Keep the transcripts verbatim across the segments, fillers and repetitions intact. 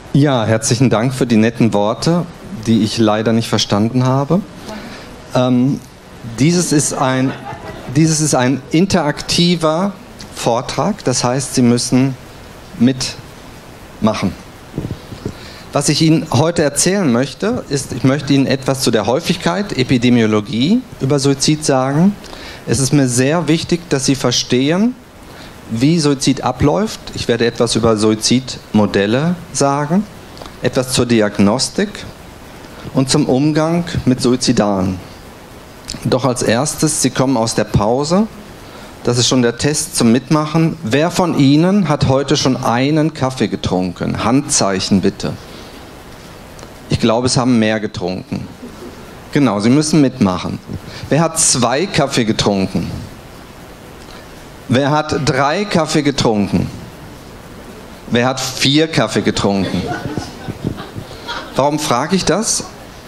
Ja, herzlichen Dank für die netten Worte, die ich leider nicht verstanden habe. Ähm, dieses ist ein, dieses ist ein interaktiver Vortrag, das heißt, Sie müssen mitmachen. Was ich Ihnen heute erzählen möchte, ist, ich möchte Ihnen etwas zu der Häufigkeit, Epidemiologie über Suizid sagen. Es ist mir sehr wichtig, dass Sie verstehen, wie Suizid abläuft. Ich werde etwas über Suizidmodelle sagen, etwas zur Diagnostik und zum Umgang mit Suizidalen. Doch als erstes, Sie kommen aus der Pause. Das ist schon der Test zum Mitmachen. Wer von Ihnen hat heute schon einen Kaffee getrunken? Handzeichen bitte. Ich glaube, es haben mehr getrunken. Genau, Sie müssen mitmachen. Wer hat zwei Kaffee getrunken? Wer hat drei Kaffee getrunken? Wer hat vier Kaffee getrunken? Warum frage ich das?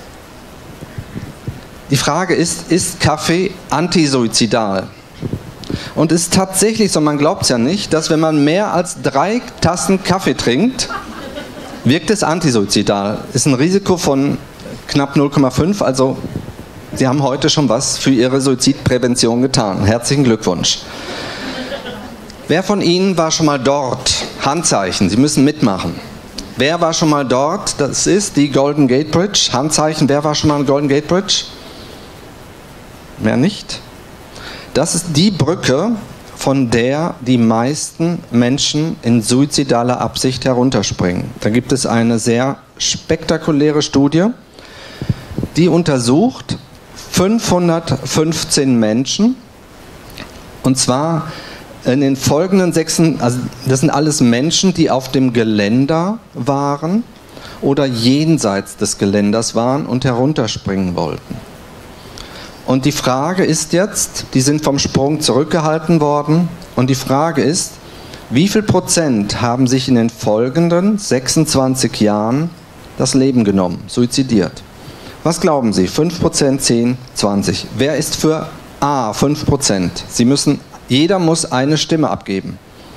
Die Frage ist, ist Kaffee antisuizidal? Und es ist tatsächlich so, man glaubt es ja nicht, dass wenn man mehr als drei Tassen Kaffee trinkt, wirkt es antisuizidal. Ist ein Risiko von knapp null Komma fünf, also Sie haben heute schon was für Ihre Suizidprävention getan. Herzlichen Glückwunsch. Wer von Ihnen war schon mal dort? Handzeichen, Sie müssen mitmachen. Wer war schon mal dort? Das ist die Golden Gate Bridge. Handzeichen, wer war schon mal an Golden Gate Bridge? Mehr nicht? Das ist die Brücke, von der die meisten Menschen in suizidaler Absicht herunterspringen. Da gibt es eine sehr spektakuläre Studie, die untersucht fünfhundertfünfzehn Menschen, und zwar in den folgenden sechs, also das sind alles Menschen, die auf dem Geländer waren oder jenseits des Geländers waren und herunterspringen wollten. Und die Frage ist jetzt, die sind vom Sprung zurückgehalten worden, und die Frage ist, wie viel Prozent haben sich in den folgenden sechsundzwanzig Jahren das Leben genommen, suizidiert? Was glauben Sie? fünf Prozent, zehn, zwanzig. Wer ist für A, fünf Prozent? Sie müssen, jeder muss eine Stimme abgeben.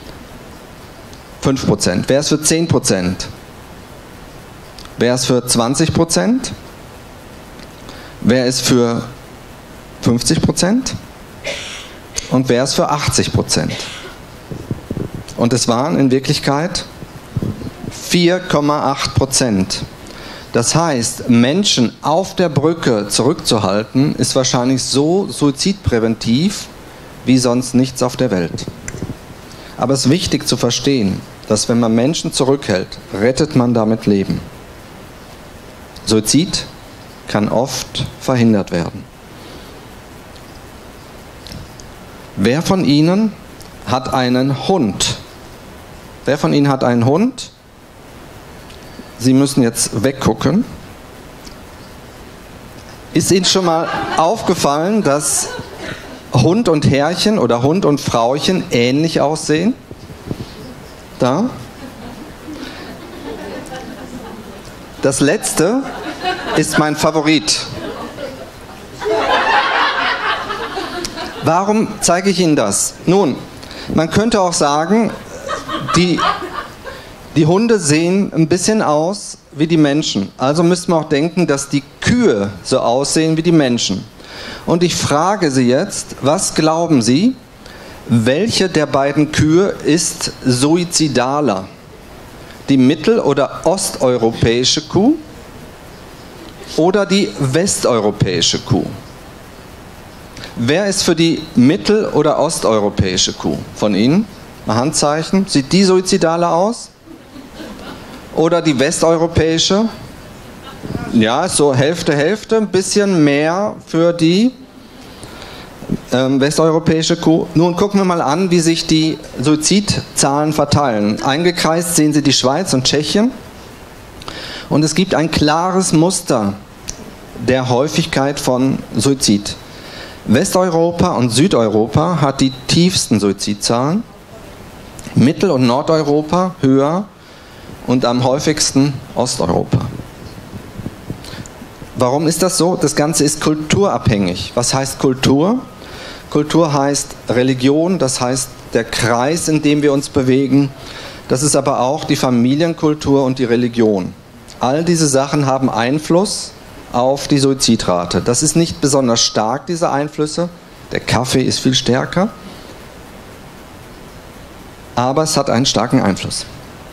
fünf Prozent. Wer ist für zehn Prozent? Wer ist für zwanzig Prozent? Wer ist für fünfzig Prozent? Und wer ist für achtzig Prozent? Und es waren in Wirklichkeit vier Komma acht Prozent. Das heißt, Menschen auf der Brücke zurückzuhalten, ist wahrscheinlich so suizidpräventiv wie sonst nichts auf der Welt. Aber es ist wichtig zu verstehen, dass wenn man Menschen zurückhält, rettet man damit Leben. Suizid kann oft verhindert werden. Wer von Ihnen hat einen Hund? Wer von Ihnen hat einen Hund? Sie müssen jetzt weggucken. Ist Ihnen schon mal aufgefallen, dass Hund und Herrchen oder Hund und Frauchen ähnlich aussehen? Da. Das letzte ist mein Favorit. Warum zeige ich Ihnen das? Nun, man könnte auch sagen, die, die Hunde sehen ein bisschen aus wie die Menschen. Also müsste man auch denken, dass die Kühe so aussehen wie die Menschen. Und ich frage Sie jetzt, was glauben Sie, welche der beiden Kühe ist suizidaler? Die mittel- oder osteuropäische Kuh oder die westeuropäische Kuh? Wer ist für die mittel- oder osteuropäische Kuh von Ihnen? Mal Handzeichen. Sieht die suizidaler aus? Oder die westeuropäische? Ja, so Hälfte, Hälfte. Ein bisschen mehr für die ähm, westeuropäische Kuh. Nun gucken wir mal an, wie sich die Suizidzahlen verteilen. Eingekreist sehen Sie die Schweiz und Tschechien. Und es gibt ein klares Muster der Häufigkeit von Suizid. Westeuropa und Südeuropa hat die tiefsten Suizidzahlen, Mittel- und Nordeuropa höher und am häufigsten Osteuropa. Warum ist das so? Das Ganze ist kulturabhängig. Was heißt Kultur? Kultur heißt Religion, das heißt der Kreis, in dem wir uns bewegen. Das ist aber auch die Familienkultur und die Religion. All diese Sachen haben Einfluss auf die Suizidrate. Das ist nicht besonders stark, diese Einflüsse. Der Kaffee ist viel stärker. Aber es hat einen starken Einfluss.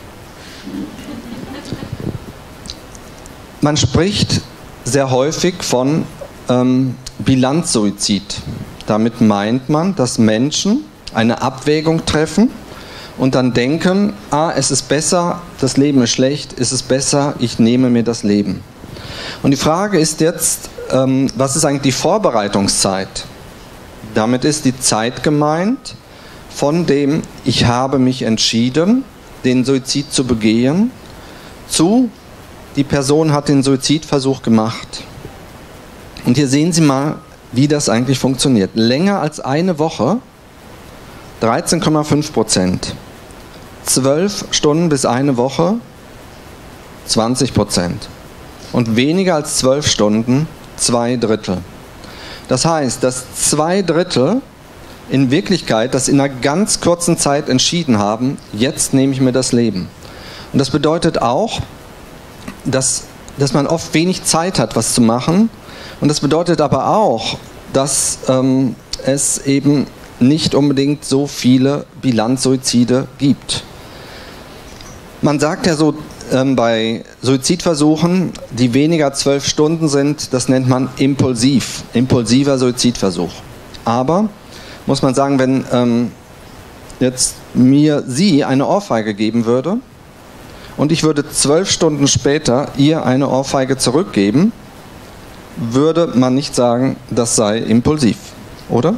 Man spricht sehr häufig von ähm, Bilanzsuizid. Damit meint man, dass Menschen eine Abwägung treffen und dann denken, ah, es ist besser, das Leben ist schlecht, es ist besser, ich nehme mir das Leben. Und die Frage ist jetzt, ähm, was ist eigentlich die Vorbereitungszeit? Damit ist die Zeit gemeint, von dem ich habe mich entschieden, den Suizid zu begehen, zu die Person hat den Suizidversuch gemacht. Und hier sehen Sie mal, wie das eigentlich funktioniert. Länger als eine Woche, dreizehn Komma fünf Prozent. zwölf Stunden bis eine Woche, zwanzig Prozent. Und weniger als zwölf Stunden, zwei Drittel. Das heißt, dass zwei Drittel in Wirklichkeit das in einer ganz kurzen Zeit entschieden haben, jetzt nehme ich mir das Leben. Und das bedeutet auch, dass, dass man oft wenig Zeit hat, was zu machen. Und das bedeutet aber auch, dass ähm, es eben nicht unbedingt so viele Bilanzsuizide gibt. Man sagt ja so ähm, bei Suizidversuchen, die weniger als zwölf Stunden sind, das nennt man impulsiv, impulsiver Suizidversuch. Aber, muss man sagen, wenn ähm, jetzt mir Sie eine Ohrfeige geben würde und ich würde zwölf Stunden später ihr eine Ohrfeige zurückgeben, würde man nicht sagen, das sei impulsiv, oder?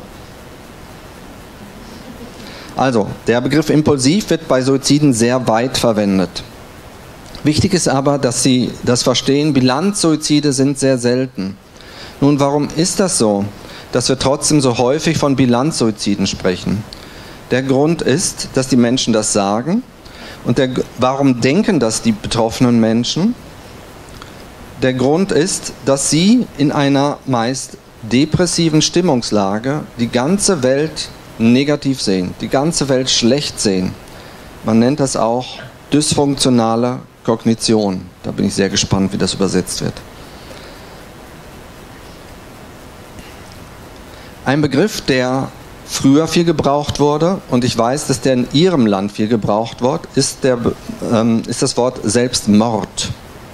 Also, der Begriff impulsiv wird bei Suiziden sehr weit verwendet. Wichtig ist aber, dass Sie das verstehen, Bilanzsuizide sind sehr selten. Nun, warum ist das so, dass wir trotzdem so häufig von Bilanzsuiziden sprechen? Der Grund ist, dass die Menschen das sagen. Und der, warum denken das die betroffenen Menschen? Der Grund ist, dass sie in einer meist depressiven Stimmungslage die ganze Welt negativ sehen, die ganze Welt schlecht sehen. Man nennt das auch dysfunktionale Kognition. Da bin ich sehr gespannt, wie das übersetzt wird. Ein Begriff, der früher viel gebraucht wurde, und ich weiß, dass der in Ihrem Land viel gebraucht wird, ist, der, ähm, ist das Wort Selbstmord.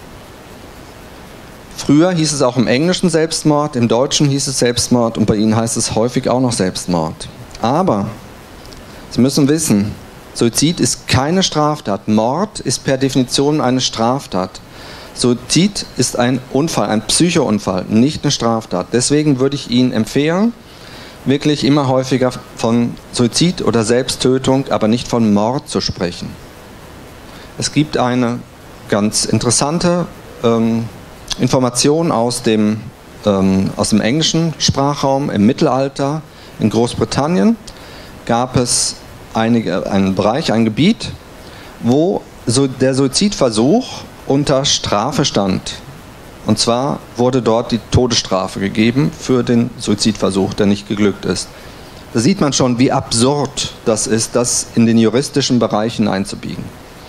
Früher hieß es auch im Englischen Selbstmord, im Deutschen hieß es Selbstmord und bei Ihnen heißt es häufig auch noch Selbstmord. Aber Sie müssen wissen, Suizid ist keine Straftat. Mord ist per Definition eine Straftat. Suizid ist ein Unfall, ein Psychounfall, nicht eine Straftat. Deswegen würde ich Ihnen empfehlen, wirklich immer häufiger von Suizid oder Selbsttötung, aber nicht von Mord zu sprechen. Es gibt eine ganz interessante ähm, Information aus dem, ähm, aus dem englischen Sprachraum. Im Mittelalter in Großbritannien gab es einige, einen Bereich, ein Gebiet, wo so der Suizidversuch unter Strafe stand. Und zwar wurde dort die Todesstrafe gegeben für den Suizidversuch, der nicht geglückt ist. Da sieht man schon, wie absurd das ist, das in den juristischen Bereich hineinzubiegen.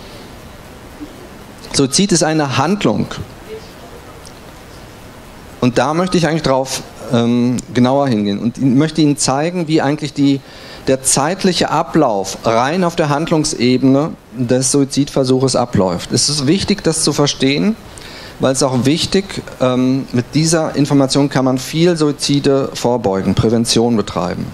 Suizid ist eine Handlung. Und da möchte ich eigentlich drauf ähm, genauer hingehen und möchte Ihnen zeigen, wie eigentlich die, der zeitliche Ablauf rein auf der Handlungsebene des Suizidversuches abläuft. Es ist wichtig, das zu verstehen, weil es auch wichtig, ähm, mit dieser Information kann man viel Suizide vorbeugen, Prävention betreiben.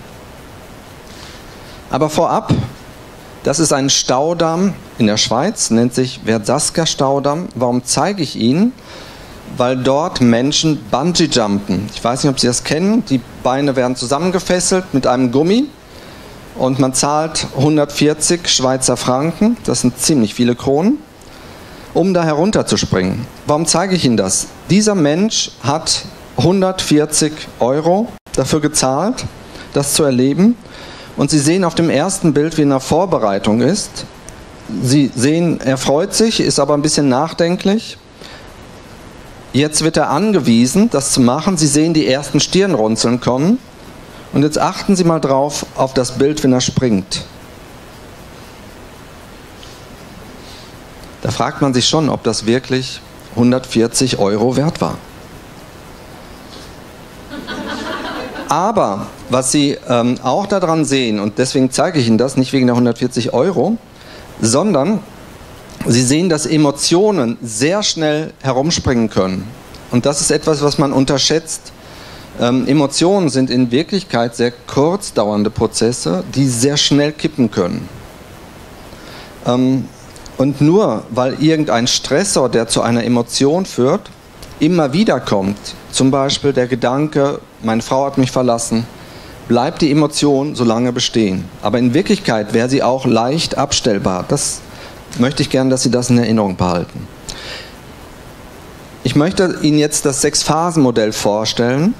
Aber vorab, das ist ein Staudamm in der Schweiz, nennt sich Verdasca-Staudamm. Warum zeige ich Ihnen? Weil dort Menschen Bungee-jumpen. Ich weiß nicht, ob Sie das kennen. Die Beine werden zusammengefesselt mit einem Gummi und man zahlt hundertvierzig Schweizer Franken, das sind ziemlich viele Kronen, um da herunterzuspringen. Warum zeige ich Ihnen das? Dieser Mensch hat hundertvierzig Euro dafür gezahlt, das zu erleben. Und Sie sehen auf dem ersten Bild, wie in der Vorbereitung ist. Sie sehen, er freut sich, ist aber ein bisschen nachdenklich. Jetzt wird er angewiesen, das zu machen. Sie sehen die ersten Stirnrunzeln kommen. Und jetzt achten Sie mal drauf auf das Bild, wenn er springt. fragt man sich schon, ob das wirklich hundertvierzig Euro wert war. Aber was Sie ähm, auch daran sehen, und deswegen zeige ich Ihnen das, nicht wegen der hundertvierzig Euro, sondern Sie sehen, dass Emotionen sehr schnell herumspringen können. Und das ist etwas, was man unterschätzt. Ähm, Emotionen sind in Wirklichkeit sehr kurz dauernde Prozesse, die sehr schnell kippen können. Ähm, und nur weil irgendein Stressor, der zu einer Emotion führt, immer wieder kommt, zum Beispiel der Gedanke, meine Frau hat mich verlassen, bleibt die Emotion so lange bestehen. Aber in Wirklichkeit wäre sie auch leicht abstellbar. Das möchte ich gerne, dass Sie das in Erinnerung behalten. Ich möchte Ihnen jetzt das Sechs-Phasen-Modell vorstellen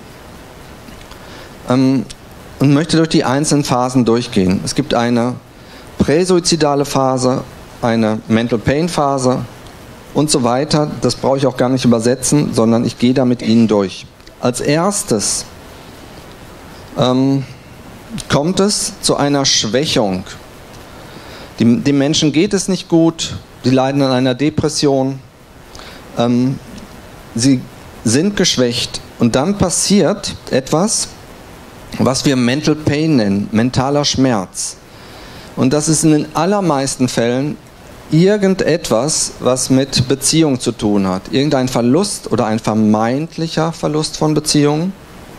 ähm, und möchte durch die einzelnen Phasen durchgehen. Es gibt eine präsuizidale Phase, eine Mental Pain Phase und so weiter. Das brauche ich auch gar nicht übersetzen, sondern ich gehe da mit Ihnen durch. Als erstes ähm, kommt es zu einer Schwächung. Die, den Menschen geht es nicht gut, sie leiden an einer Depression, ähm, sie sind geschwächt und dann passiert etwas, was wir Mental Pain nennen, mentaler Schmerz. Und das ist in den allermeisten Fällen irgendetwas, was mit Beziehung zu tun hat. Irgendein Verlust oder ein vermeintlicher Verlust von Beziehungen.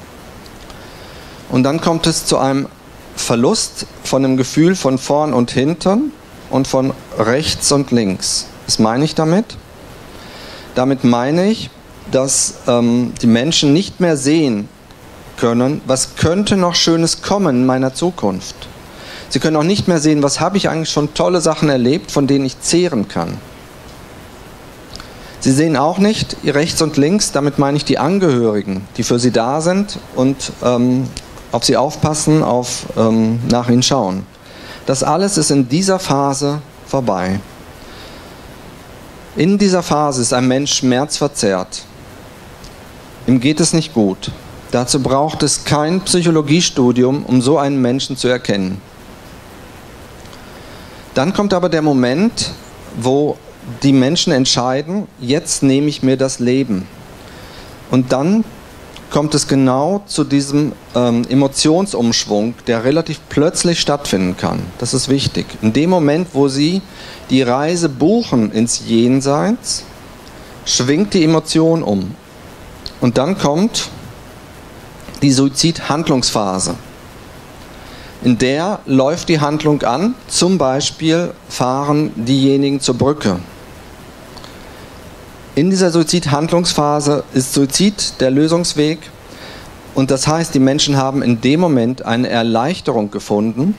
Und dann kommt es zu einem Verlust von dem Gefühl von vorn und hinten und von rechts und links. Was meine ich damit? Damit meine ich, dass ähm, die Menschen nicht mehr sehen können, was könnte noch Schönes kommen in meiner Zukunft. Sie können auch nicht mehr sehen, was habe ich eigentlich schon tolle Sachen erlebt, von denen ich zehren kann. Sie sehen auch nicht rechts und links, damit meine ich die Angehörigen, die für sie da sind und ähm, auf sie aufpassen, auf, ähm, nach ihnen schauen. Das alles ist in dieser Phase vorbei. In dieser Phase ist ein Mensch schmerzverzerrt. Ihm geht es nicht gut. Dazu braucht es kein Psychologiestudium, um so einen Menschen zu erkennen. Dann kommt aber der Moment, wo die Menschen entscheiden, jetzt nehme ich mir das Leben. Und dann kommt es genau zu diesem ähm, Emotionsumschwung, der relativ plötzlich stattfinden kann. Das ist wichtig. In dem Moment, wo Sie die Reise buchen ins Jenseits, schwingt die Emotion um. Und dann kommt die Suizidhandlungsphase. In der läuft die Handlung an, zum Beispiel fahren diejenigen zur Brücke. In dieser Suizidhandlungsphase ist Suizid der Lösungsweg und das heißt, die Menschen haben in dem Moment eine Erleichterung gefunden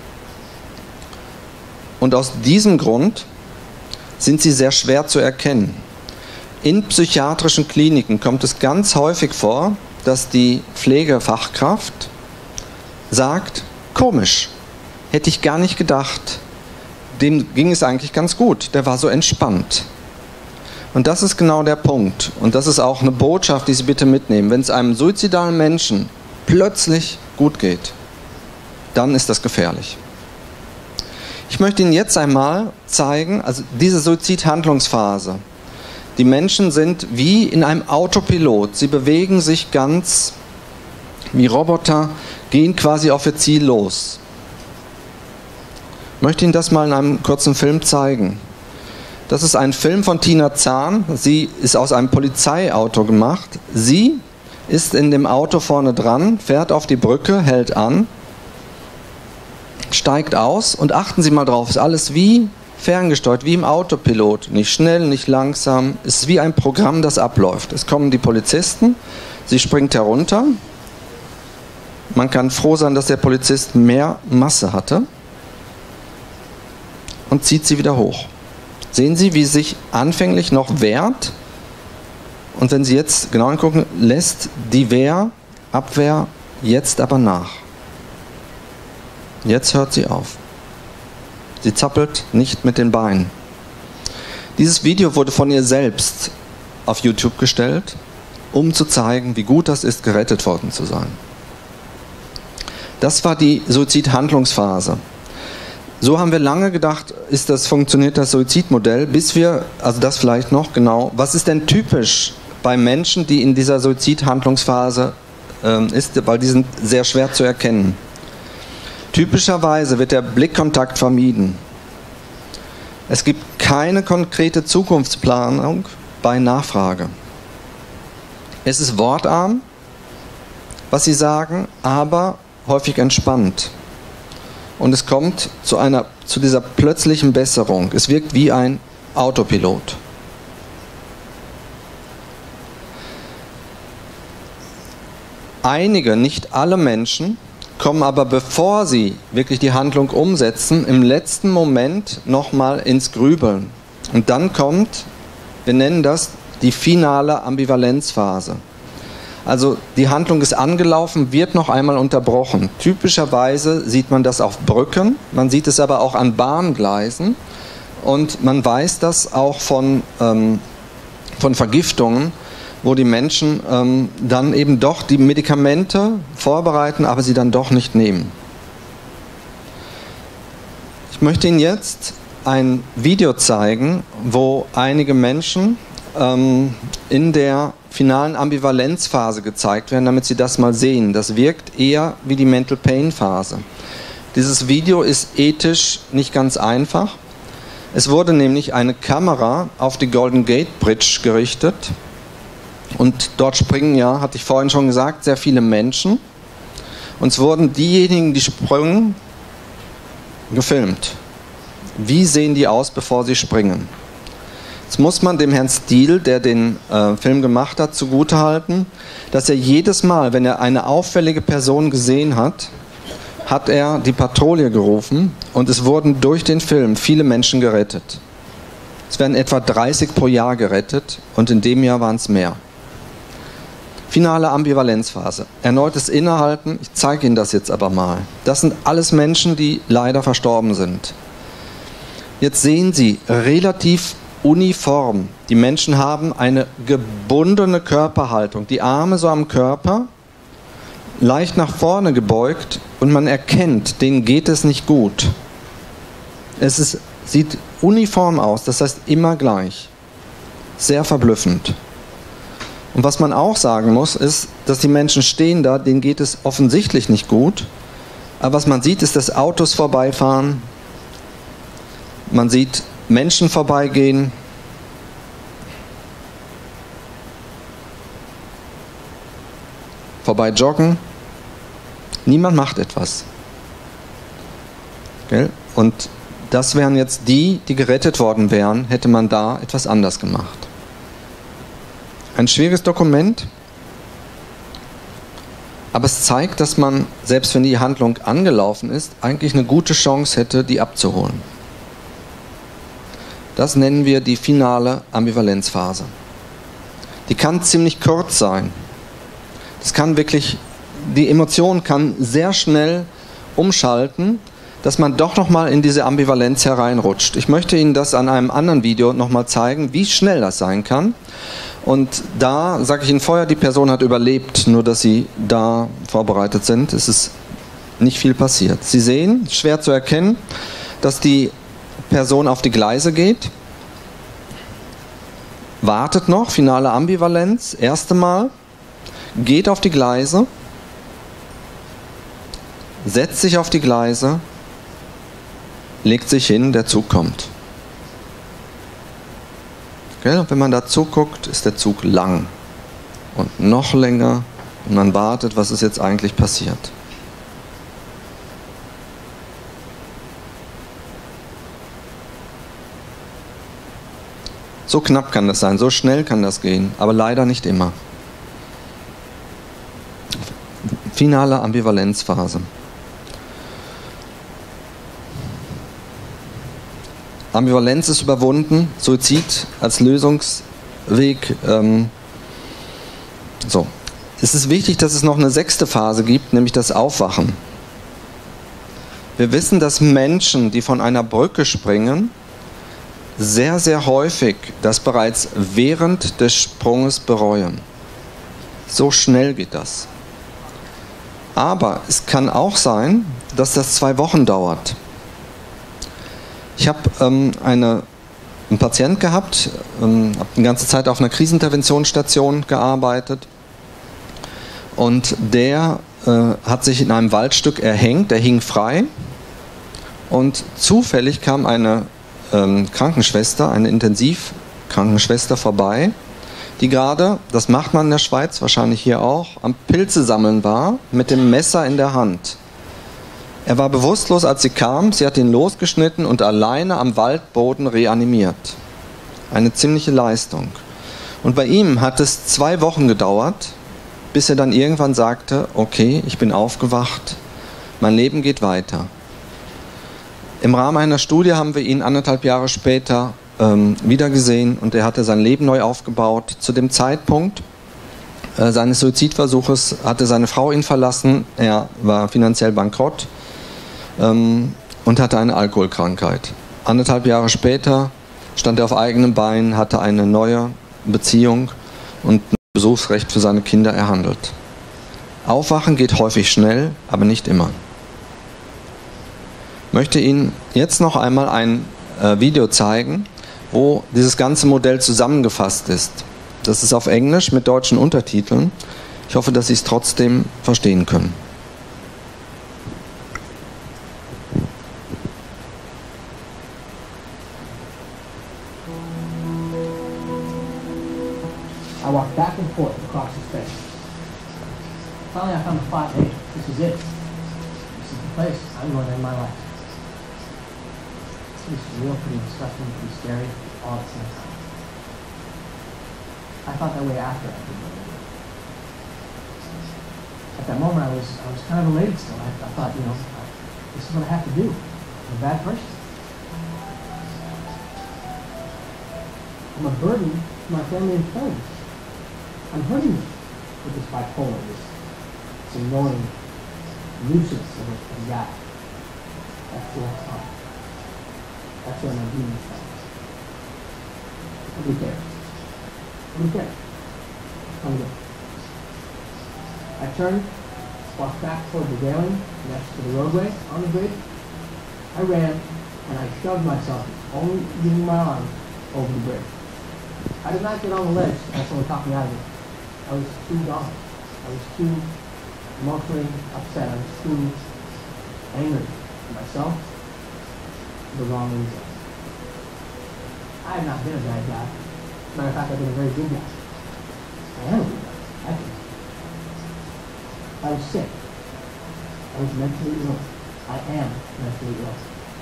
und aus diesem Grund sind sie sehr schwer zu erkennen. In psychiatrischen Kliniken kommt es ganz häufig vor, dass die Pflegefachkraft sagt, komisch, hätte ich gar nicht gedacht, dem ging es eigentlich ganz gut, der war so entspannt. Und das ist genau der Punkt. Und das ist auch eine Botschaft, die Sie bitte mitnehmen. Wenn es einem suizidalen Menschen plötzlich gut geht, dann ist das gefährlich. Ich möchte Ihnen jetzt einmal zeigen, also diese Suizidhandlungsphase. Die Menschen sind wie in einem Autopilot. Sie bewegen sich ganz wie Roboter, gehen quasi auf ihr Ziel los. Ich möchte Ihnen das mal in einem kurzen Film zeigen. Das ist ein Film von Tina Zahn. Sie ist aus einem Polizeiauto gemacht. Sie ist in dem Auto vorne dran, fährt auf die Brücke, hält an, steigt aus und achten Sie mal drauf, ist alles wie ferngesteuert, wie im Autopilot. Nicht schnell, nicht langsam. Es ist wie ein Programm, das abläuft. Es kommen die Polizisten, sie springt herunter. Man kann froh sein, dass der Polizist mehr Masse hatte und zieht sie wieder hoch. Sehen Sie, wie sie sich anfänglich noch wehrt und wenn Sie jetzt genau angucken, lässt die Wehr, Abwehr jetzt aber nach. Jetzt hört sie auf. Sie zappelt nicht mit den Beinen. Dieses Video wurde von ihr selbst auf YouTube gestellt, um zu zeigen, wie gut das ist, gerettet worden zu sein. Das war die Suizidhandlungsphase. So haben wir lange gedacht, ist das, funktioniert das Suizidmodell, bis wir, also das vielleicht noch genau, was ist denn typisch bei Menschen, die in dieser Suizidhandlungsphase ähm, ist, weil die sind sehr schwer zu erkennen. Typischerweise wird der Blickkontakt vermieden. Es gibt keine konkrete Zukunftsplanung bei Nachfrage. Es ist wortarm, was sie sagen, aber häufig entspannt. Und es kommt zu einer, zu dieser plötzlichen Besserung. Es wirkt wie ein Autopilot. Einige, nicht alle Menschen, kommen aber, bevor sie wirklich die Handlung umsetzen, im letzten Moment nochmal ins Grübeln. Und dann kommt, wir nennen das die finale Ambivalenzphase. Also die Handlung ist angelaufen, wird noch einmal unterbrochen. Typischerweise sieht man das auf Brücken, man sieht es aber auch an Bahngleisen und man weiß das auch von, ähm, von Vergiftungen, wo die Menschen ähm, dann eben doch die Medikamente vorbereiten, aber sie dann doch nicht nehmen. Ich möchte Ihnen jetzt ein Video zeigen, wo einige Menschen ähm, in der finalen Ambivalenzphase gezeigt werden, damit Sie das mal sehen. Das wirkt eher wie die Mental Pain Phase. Dieses Video ist ethisch nicht ganz einfach. Es wurde nämlich eine Kamera auf die Golden Gate Bridge gerichtet. Und dort springen ja, hatte ich vorhin schon gesagt, sehr viele Menschen. Und es wurden diejenigen, die springen, gefilmt. Wie sehen die aus, bevor sie springen? Jetzt muss man dem Herrn Steele, der den äh, Film gemacht hat, zugutehalten, dass er jedes Mal, wenn er eine auffällige Person gesehen hat, hat er die Patrouille gerufen und es wurden durch den Film viele Menschen gerettet. Es werden etwa dreißig pro Jahr gerettet und in dem Jahr waren es mehr. Finale Ambivalenzphase. Erneutes Innehalten. Ich zeige Ihnen das jetzt aber mal. Das sind alles Menschen, die leider verstorben sind. Jetzt sehen Sie relativ uniform. Die Menschen haben eine gebundene Körperhaltung. Die Arme so am Körper, leicht nach vorne gebeugt und man erkennt, denen geht es nicht gut. Es ist, sieht uniform aus, das heißt immer gleich. Sehr verblüffend. Und was man auch sagen muss, ist, dass die Menschen stehen da, denen geht es offensichtlich nicht gut. Aber was man sieht, ist, dass Autos vorbeifahren. Man sieht Menschen vorbeigehen. Vorbei joggen. Niemand macht etwas. Gell? Und das wären jetzt die, die gerettet worden wären, hätte man da etwas anders gemacht. Ein schwieriges Dokument, aber es zeigt, dass man, selbst wenn die Handlung angelaufen ist, eigentlich eine gute Chance hätte, die abzuholen. Das nennen wir die finale Ambivalenzphase. Die kann ziemlich kurz sein. Das kann wirklich, die Emotion kann sehr schnell umschalten, dass man doch nochmal in diese Ambivalenz hereinrutscht. Ich möchte Ihnen das an einem anderen Video nochmal zeigen, wie schnell das sein kann. Und da sage ich Ihnen vorher, die Person hat überlebt, nur dass Sie da vorbereitet sind. Es ist nicht viel passiert. Sie sehen, schwer zu erkennen, dass die Person auf die Gleise geht, wartet noch, finale Ambivalenz, erste Mal, geht auf die Gleise, setzt sich auf die Gleise, legt sich hin, der Zug kommt. Und wenn man da zuguckt, ist der Zug lang und noch länger und man wartet, was ist jetzt eigentlich passiert. So knapp kann das sein, so schnell kann das gehen, aber leider nicht immer. Finale Ambivalenzphase. Ambivalenz ist überwunden, Suizid als Lösungsweg. Ähm, so. Es ist wichtig, dass es noch eine sechste Phase gibt, nämlich das Aufwachen. Wir wissen, dass Menschen, die von einer Brücke springen, sehr, sehr häufig das bereits während des Sprunges bereuen. So schnell geht das. Aber es kann auch sein, dass das zwei Wochen dauert. Ich habe ähm, eine, einen Patient gehabt, ähm, habe die ganze Zeit auf einer Kriseninterventionsstation gearbeitet und der äh, hat sich in einem Waldstück erhängt, der hing frei und zufällig kam eine ähm, Krankenschwester, eine Intensivkrankenschwester vorbei, die gerade, das macht man in der Schweiz, wahrscheinlich hier auch, am Pilze sammeln war, mit dem Messer in der Hand. Er war bewusstlos, als sie kam, sie hat ihn losgeschnitten und alleine am Waldboden reanimiert. Eine ziemliche Leistung. Und bei ihm hat es zwei Wochen gedauert, bis er dann irgendwann sagte, okay, ich bin aufgewacht, mein Leben geht weiter. Im Rahmen einer Studie haben wir ihn anderthalb Jahre später ähm, wiedergesehen und er hatte sein Leben neu aufgebaut. Zu dem Zeitpunkt äh, seines Suizidversuches hatte seine Frau ihn verlassen, er war finanziell bankrott ähm, und hatte eine Alkoholkrankheit. Anderthalb Jahre später stand er auf eigenen Beinen, hatte eine neue Beziehung und ein Besuchsrecht für seine Kinder erhandelt. Aufwachen geht häufig schnell, aber nicht immer. Ich möchte Ihnen jetzt noch einmal ein äh, Video zeigen, wo dieses ganze Modell zusammengefasst ist. Das ist auf Englisch mit deutschen Untertiteln. Ich hoffe, dass Sie es trotzdem verstehen können. I walked back and forth across the space. Finally, I found a spot. Hey, this is it. This is the place I'm going to end my life. This is real, pretty disgusting, pretty scary, all at the same time. I thought that way after I did what I did. At that moment, I was I was kind of elated still. I, I thought, you know, I, this is what I have to do. I'm a bad person. I'm a burden to my family and friends. I'm hurting them with this bipolar, this, this annoying nuisance of a, of a guy. That's the last time. That's where my demons come. Nobody cares. Nobody cares. Come again. I turned, walked back toward the railing next to the roadway on the bridge. I ran, and I shoved myself, only using my arm, over the bridge. I did not get on the ledge as someone talked me out of it. I was too gone. I was too emotionally upset. I was too angry at myself for the wrong reason. I have not been a bad guy. As a matter of fact, I've been a very good guy. I am a good guy. I think. I was sick. I was mentally ill. I am mentally ill.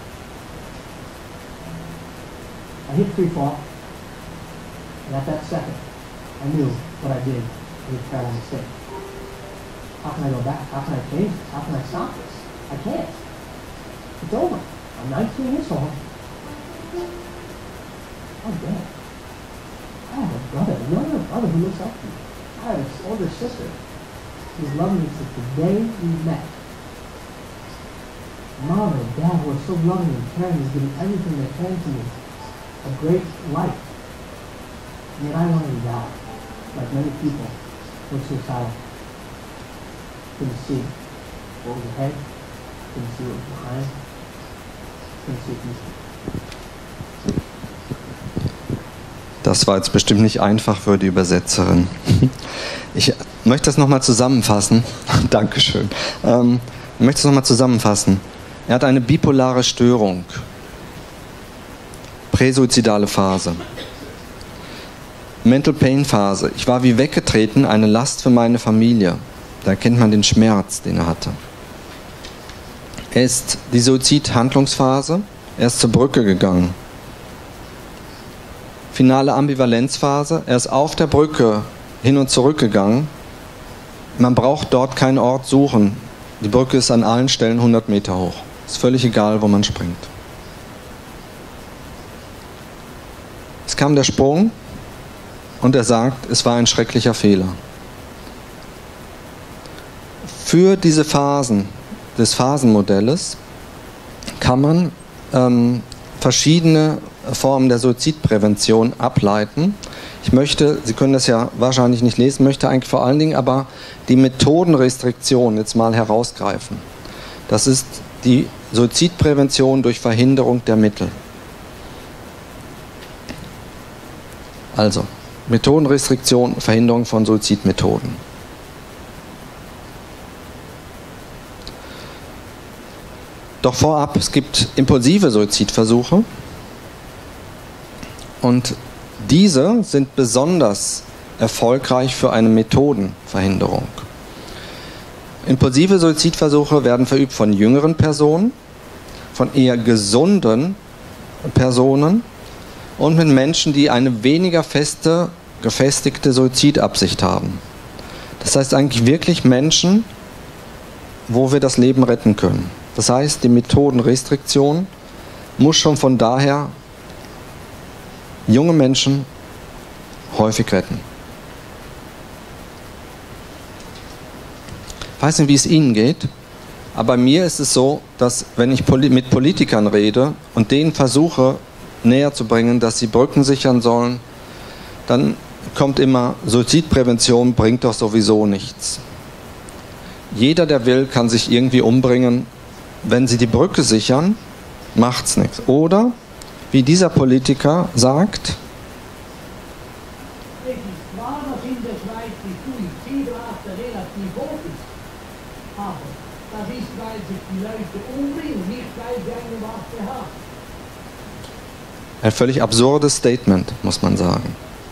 I hit free fall. And at that second, I knew what I did was a terrible mistake. How can I go back? How can I change this? How can I stop this? I can't. It's over. I'm nineteen years old. I'm dead. I have a brother, a younger brother who looks up to me. I have an older sister who's loved me since the day we met. Mom and Dad who are so loving and caring and giving everything they can to me. A great life. And yet I wanted to die, like many people who are suicidal. Couldn't see what was ahead, couldn't see what was behind, couldn't see the future. Das war jetzt bestimmt nicht einfach für die Übersetzerin. Ich möchte das nochmal zusammenfassen. Dankeschön. Ähm, ich möchte es nochmal zusammenfassen. Er hat eine bipolare Störung. Präsuizidale Phase. Mental Pain Phase. Ich war wie weggetreten, eine Last für meine Familie. Da kennt man den Schmerz, den er hatte. Er ist die Suizid-Handlungsphase. Er ist zur Brücke gegangen. Finale Ambivalenzphase. Er ist auf der Brücke hin und zurück gegangen. Man braucht dort keinen Ort suchen. Die Brücke ist an allen Stellen hundert Meter hoch. Ist völlig egal, wo man springt. Es kam der Sprung und er sagt, es war ein schrecklicher Fehler. Für diese Phasen des Phasenmodells kann man ähm, verschiedene Formen der Suizidprävention ableiten. Ich möchte, Sie können das ja wahrscheinlich nicht lesen, möchte eigentlich vor allen Dingen aber die Methodenrestriktion jetzt mal herausgreifen. Das ist die Suizidprävention durch Verhinderung der Mittel. Also, Methodenrestriktion, Verhinderung von Suizidmethoden. Doch vorab, es gibt impulsive Suizidversuche und diese sind besonders erfolgreich für eine Methodenverhinderung. Impulsive Suizidversuche werden verübt von jüngeren Personen, von eher gesunden Personen und mit Menschen, die eine weniger feste, gefestigte Suizidabsicht haben. Das heißt eigentlich wirklich Menschen, wo wir das Leben retten können. Das heißt, die Methodenrestriktion muss schon von daher junge Menschen häufig retten. Ich weiß nicht, wie es Ihnen geht, aber bei mir ist es so, dass wenn ich mit Politikern rede und denen versuche näher zu bringen, dass sie Brücken sichern sollen, dann kommt immer, Suizidprävention bringt doch sowieso nichts. Jeder, der will, kann sich irgendwie umbringen. Wenn sie die Brücke sichern, macht's nichts. Oder, wie dieser Politiker sagt, es ist wahr, dass in der Schweiz die Suizidrate relativ hoch ist. Aber das ist, weil sich die Leute umbringen, nicht weil sie eine Waffe haben. Ein völlig absurdes Statement, muss man sagen.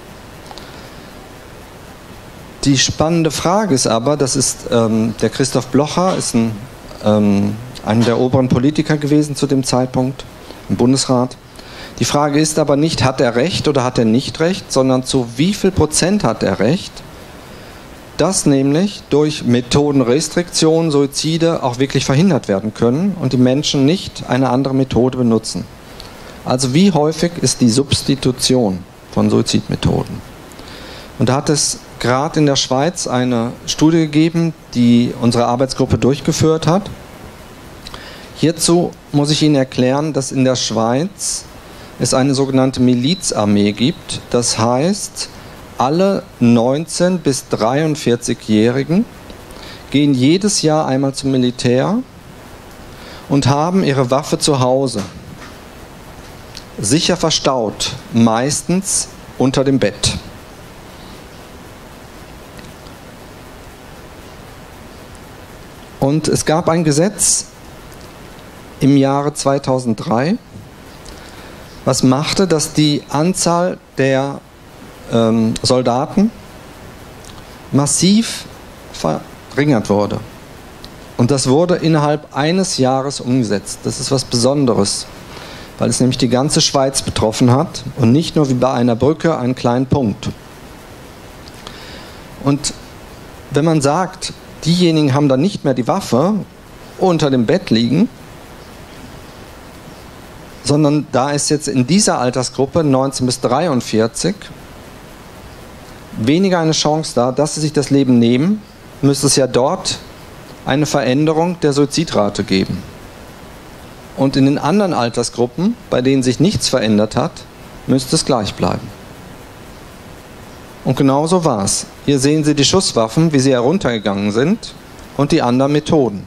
Die spannende Frage ist aber, das ist, ähm, der Christoph Blocher ist ein, ähm, einer der oberen Politiker gewesen zu dem Zeitpunkt im Bundesrat. Die Frage ist aber nicht, hat er recht oder hat er nicht recht, sondern zu wie viel Prozent hat er recht, dass nämlich durch Methodenrestriktion Suizide auch wirklich verhindert werden können und die Menschen nicht eine andere Methode benutzen. Also wie häufig ist die Substitution von Suizidmethoden? Und da hat es gerade in der Schweiz eine Studie gegeben, die unsere Arbeitsgruppe durchgeführt hat. Hierzu muss ich Ihnen erklären, dass in der Schweiz es eine sogenannte Milizarmee gibt. Das heißt, alle neunzehn- bis dreiundvierzigjährigen gehen jedes Jahr einmal zum Militär und haben ihre Waffe zu Hause. Sicher verstaut, meistens unter dem Bett. Und es gab ein Gesetz im Jahre zweitausenddrei, was machte, dass die Anzahl der ähm, Soldaten massiv verringert wurde. Und das wurde innerhalb eines Jahres umgesetzt. Das ist was Besonderes, weil es nämlich die ganze Schweiz betroffen hat und nicht nur wie bei einer Brücke einen kleinen Punkt. Und wenn man sagt, diejenigen haben dann nicht mehr die Waffe unter dem Bett liegen, sondern da ist jetzt in dieser Altersgruppe neunzehn bis dreiundvierzig weniger eine Chance da, dass sie sich das Leben nehmen, müsste es ja dort eine Veränderung der Suizidrate geben. Und in den anderen Altersgruppen, bei denen sich nichts verändert hat, müsste es gleich bleiben. Und genauso war es. Hier sehen Sie die Schusswaffen, wie sie heruntergegangen sind, und die anderen Methoden.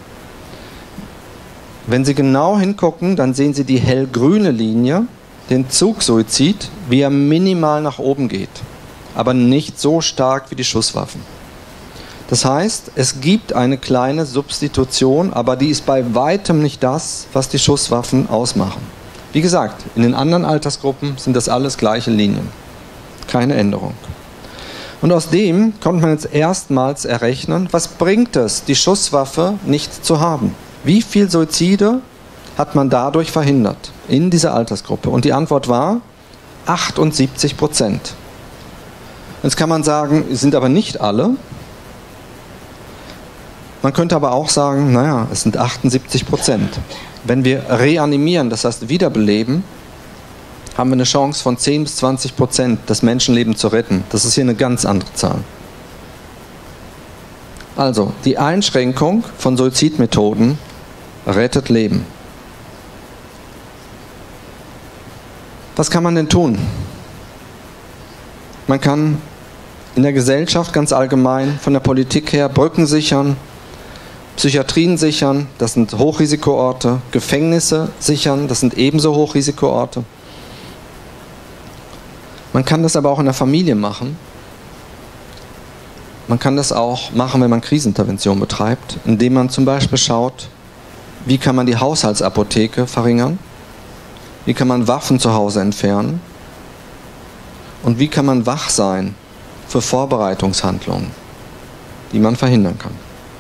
Wenn Sie genau hingucken, dann sehen Sie die hellgrüne Linie, den Zugsuizid, wie er minimal nach oben geht, aber nicht so stark wie die Schusswaffen. Das heißt, es gibt eine kleine Substitution, aber die ist bei weitem nicht das, was die Schusswaffen ausmachen. Wie gesagt, in den anderen Altersgruppen sind das alles gleiche Linien. Keine Änderung. Und aus dem konnte man jetzt erstmals errechnen, was bringt es, die Schusswaffe nicht zu haben? Wie viele Suizide hat man dadurch verhindert in dieser Altersgruppe? Und die Antwort war achtundsiebzig Prozent. Jetzt kann man sagen, es sind aber nicht alle. Man könnte aber auch sagen, naja, es sind achtundsiebzig Prozent. Wenn wir reanimieren, das heißt wiederbeleben, haben wir eine Chance von zehn bis zwanzig Prozent, das Menschenleben zu retten. Das ist hier eine ganz andere Zahl. Also, die Einschränkung von Suizidmethoden rettet Leben. Was kann man denn tun? Man kann in der Gesellschaft ganz allgemein, von der Politik her, Brücken sichern, Psychiatrien sichern, das sind Hochrisikoorte, Gefängnisse sichern, das sind ebenso Hochrisikoorte. Man kann das aber auch in der Familie machen. Man kann das auch machen, wenn man Krisenintervention betreibt, indem man zum Beispiel schaut, wie kann man die Haushaltsapotheke verringern, wie kann man Waffen zu Hause entfernen und wie kann man wach sein für Vorbereitungshandlungen, die man verhindern kann.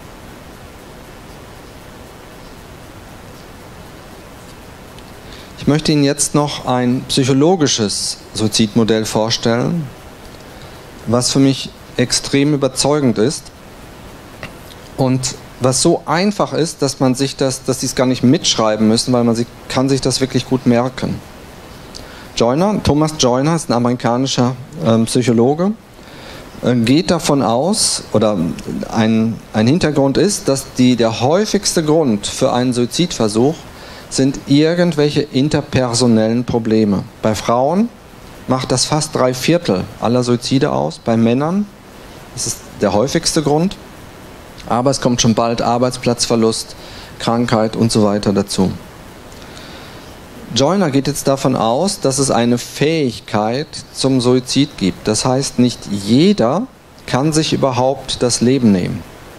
Ich möchte Ihnen jetzt noch ein psychologisches Suizidmodell vorstellen, was für mich extrem überzeugend ist und was so einfach ist, dass man sich das, dass Sie es gar nicht mitschreiben müssen, weil man sich, kann sich das wirklich gut merken. Joyner, Thomas Joyner ist ein amerikanischer äh, Psychologe, äh, geht davon aus, oder ein, ein Hintergrund ist, dass die, der häufigste Grund für einen Suizidversuch sind irgendwelche interpersonellen Probleme. Bei Frauen macht das fast drei Viertel aller Suizide aus, bei Männern das ist der häufigste Grund, aber es kommt schon bald Arbeitsplatzverlust, Krankheit und so weiter dazu. Joyner geht jetzt davon aus, dass es eine Fähigkeit zum Suizid gibt. Das heißt, nicht jeder kann sich überhaupt das Leben nehmen.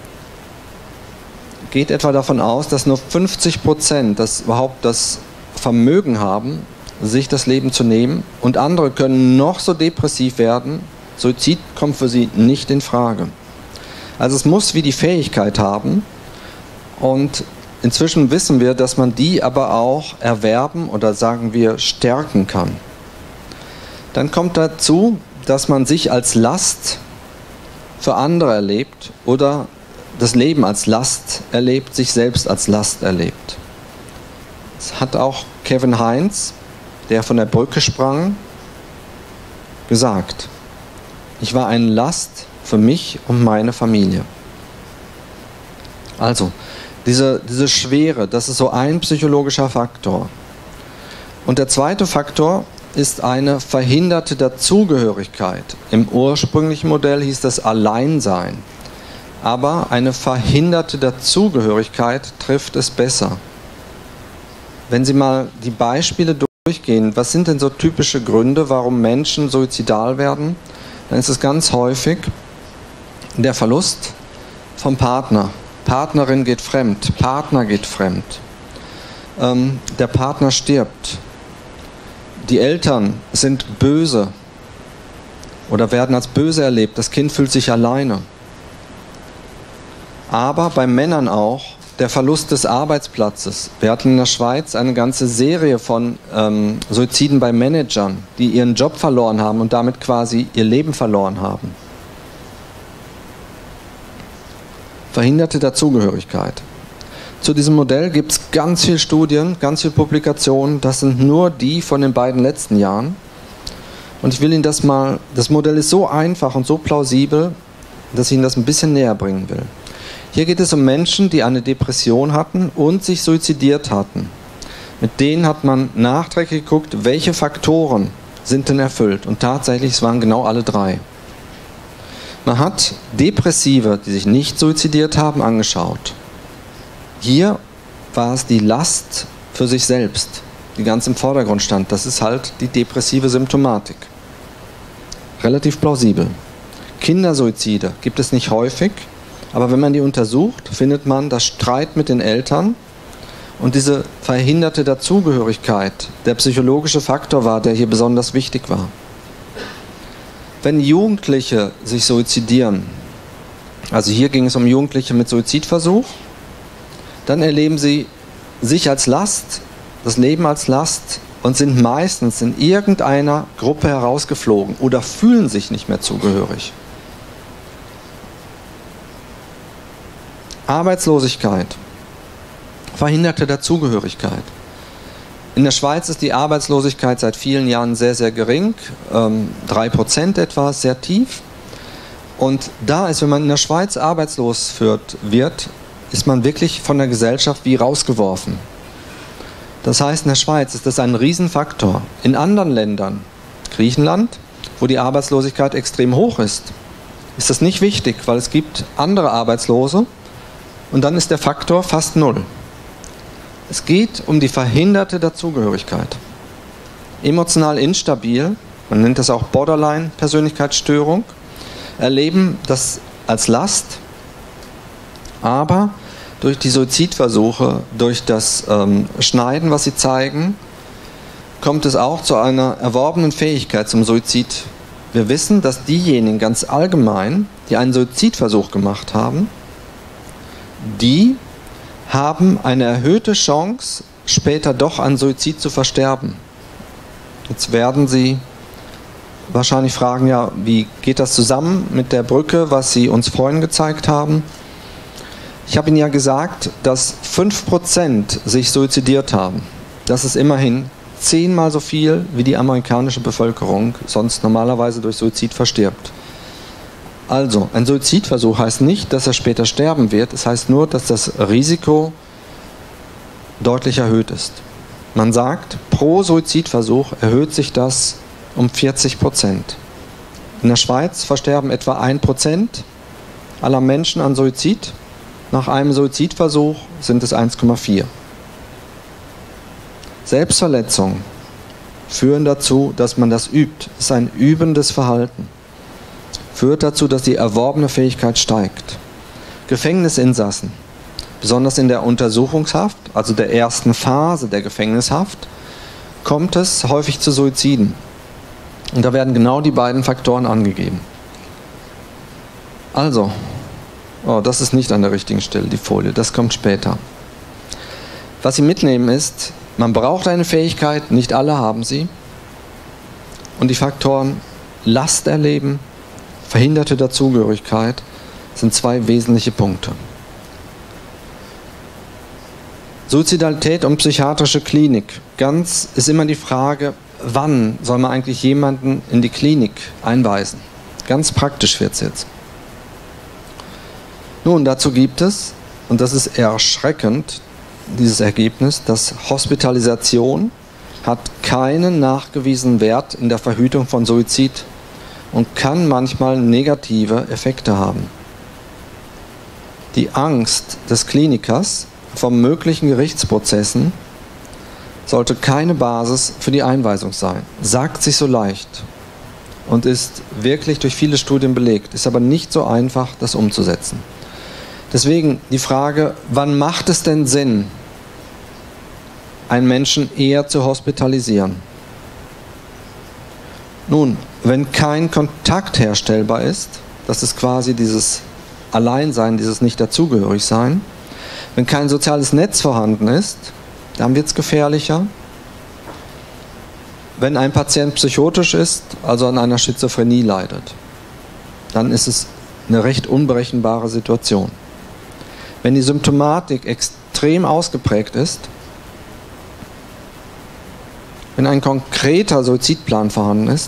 Geht etwa davon aus, dass nur fünfzig Prozent das überhaupt das Vermögen haben, sich das Leben zu nehmen, und andere können noch so depressiv werden, Suizid kommt für sie nicht in Frage. Also es muss wie die Fähigkeit haben, und inzwischen wissen wir, dass man die aber auch erwerben oder sagen wir stärken kann. Dann kommt dazu, dass man sich als Last für andere erlebt oder das Leben als Last erlebt, sich selbst als Last erlebt. Das hat auch Kevin Hines, der von der Brücke sprang, gesagt. Ich war eine Last für mich und meine Familie. Also, diese, diese Schwere, das ist so ein psychologischer Faktor. Und der zweite Faktor ist eine verhinderte Dazugehörigkeit. Im ursprünglichen Modell hieß das Alleinsein. Aber eine verhinderte Dazugehörigkeit trifft es besser. Wenn Sie mal die Beispiele durchgehen, was sind denn so typische Gründe, warum Menschen suizidal werden? Dann ist es ganz häufig der Verlust vom Partner. Partnerin geht fremd, Partner geht fremd. Ähm, der Partner stirbt. Die Eltern sind böse oder werden als böse erlebt. Das Kind fühlt sich alleine. Aber bei Männern auch der Verlust des Arbeitsplatzes. Wir hatten in der Schweiz eine ganze Serie von ähm, Suiziden bei Managern, die ihren Job verloren haben und damit quasi ihr Leben verloren haben. Verhinderte Dazugehörigkeit. Zu diesem Modell gibt es ganz viele Studien, ganz viele Publikationen. Das sind nur die von den beiden letzten Jahren. Und ich will Ihnen das mal, das Modell ist so einfach und so plausibel, dass ich Ihnen das ein bisschen näher bringen will. Hier geht es um Menschen, die eine Depression hatten und sich suizidiert hatten. Mit denen hat man nachträglich geguckt, welche Faktoren sind denn erfüllt. Und tatsächlich, es waren genau alle drei. Man hat Depressive, die sich nicht suizidiert haben, angeschaut. Hier war es die Last für sich selbst, die ganz im Vordergrund stand. Das ist halt die depressive Symptomatik. Relativ plausibel. Kindersuizide gibt es nicht häufig. Aber wenn man die untersucht, findet man, dass Streit mit den Eltern und diese verhinderte Dazugehörigkeit der psychologische Faktor war, der hier besonders wichtig war. Wenn Jugendliche sich suizidieren, also hier ging es um Jugendliche mit Suizidversuch, dann erleben sie sich als Last, das Leben als Last und sind meistens in irgendeiner Gruppe herausgeflogen oder fühlen sich nicht mehr zugehörig. Arbeitslosigkeit, verhinderte Dazugehörigkeit. In der Schweiz ist die Arbeitslosigkeit seit vielen Jahren sehr, sehr gering, ähm, drei Prozent etwa, sehr tief. Und da ist, wenn man in der Schweiz arbeitslos wird, wird, ist man wirklich von der Gesellschaft wie rausgeworfen. Das heißt, in der Schweiz ist das ein Riesenfaktor. In anderen Ländern, Griechenland, wo die Arbeitslosigkeit extrem hoch ist, ist das nicht wichtig, weil es gibt andere Arbeitslose, und dann ist der Faktor fast null. Es geht um die verhinderte Dazugehörigkeit. Emotional instabil man nennt das auch Borderline-Persönlichkeitsstörung, erleben das als Last, aber durch die Suizidversuche, durch das ähm, Schneiden, was sie zeigen, kommt es auch zu einer erworbenen Fähigkeit zum Suizid. Wir wissen, dass diejenigen ganz allgemein, die einen Suizidversuch gemacht haben, die haben eine erhöhte Chance, später doch an Suizid zu versterben. Jetzt werden Sie wahrscheinlich fragen, ja, wie geht das zusammen mit der Brücke, was Sie uns vorhin gezeigt haben? Ich habe Ihnen ja gesagt, dass fünf Prozent sich suizidiert haben. Das ist immerhin zehnmal so viel, wie die amerikanische Bevölkerung sonst normalerweise durch Suizid verstirbt. Also, ein Suizidversuch heißt nicht, dass er später sterben wird. Es heißt nur, dass das Risiko deutlich erhöht ist. Man sagt, pro Suizidversuch erhöht sich das um vierzig Prozent. In der Schweiz versterben etwa ein Prozent aller Menschen an Suizid. Nach einem Suizidversuch sind es eins Komma vier. Selbstverletzungen führen dazu, dass man das übt. Es ist ein übendes Verhalten. Führt dazu, dass die erworbene Fähigkeit steigt. Gefängnisinsassen, besonders in der Untersuchungshaft, also der ersten Phase der Gefängnishaft, kommt es häufig zu Suiziden. Und da werden genau die beiden Faktoren angegeben. Also, oh, das ist nicht an der richtigen Stelle, die Folie, das kommt später. Was Sie mitnehmen ist, man braucht eine Fähigkeit, nicht alle haben sie. Und die Faktoren Last erleben, verhinderte Dazugehörigkeit sind zwei wesentliche Punkte. Suizidalität und psychiatrische Klinik. Ganz ist immer die Frage, wann soll man eigentlich jemanden in die Klinik einweisen? Ganz praktisch wird es jetzt. Nun, dazu gibt es, und das ist erschreckend, dieses Ergebnis, dass Hospitalisation hat keinen nachgewiesenen Wert in der Verhütung von Suizid und kann manchmal negative Effekte haben. Die Angst des Klinikers vor möglichen Gerichtsprozessen sollte keine Basis für die Einweisung sein. Sagt sich so leicht und ist wirklich durch viele Studien belegt, ist aber nicht so einfach, das umzusetzen. Deswegen die Frage, wann macht es denn Sinn, einen Menschen eher zu hospitalisieren? Nun, wenn kein Kontakt herstellbar ist, das ist quasi dieses Alleinsein, dieses Nicht-Dazugehörig-Sein, wenn kein soziales Netz vorhanden ist, dann wird es gefährlicher. Wenn ein Patient psychotisch ist, also an einer Schizophrenie leidet, dann ist es eine recht unberechenbare Situation. Wenn die Symptomatik extrem ausgeprägt ist, wenn ein konkreter Suizidplan vorhanden ist,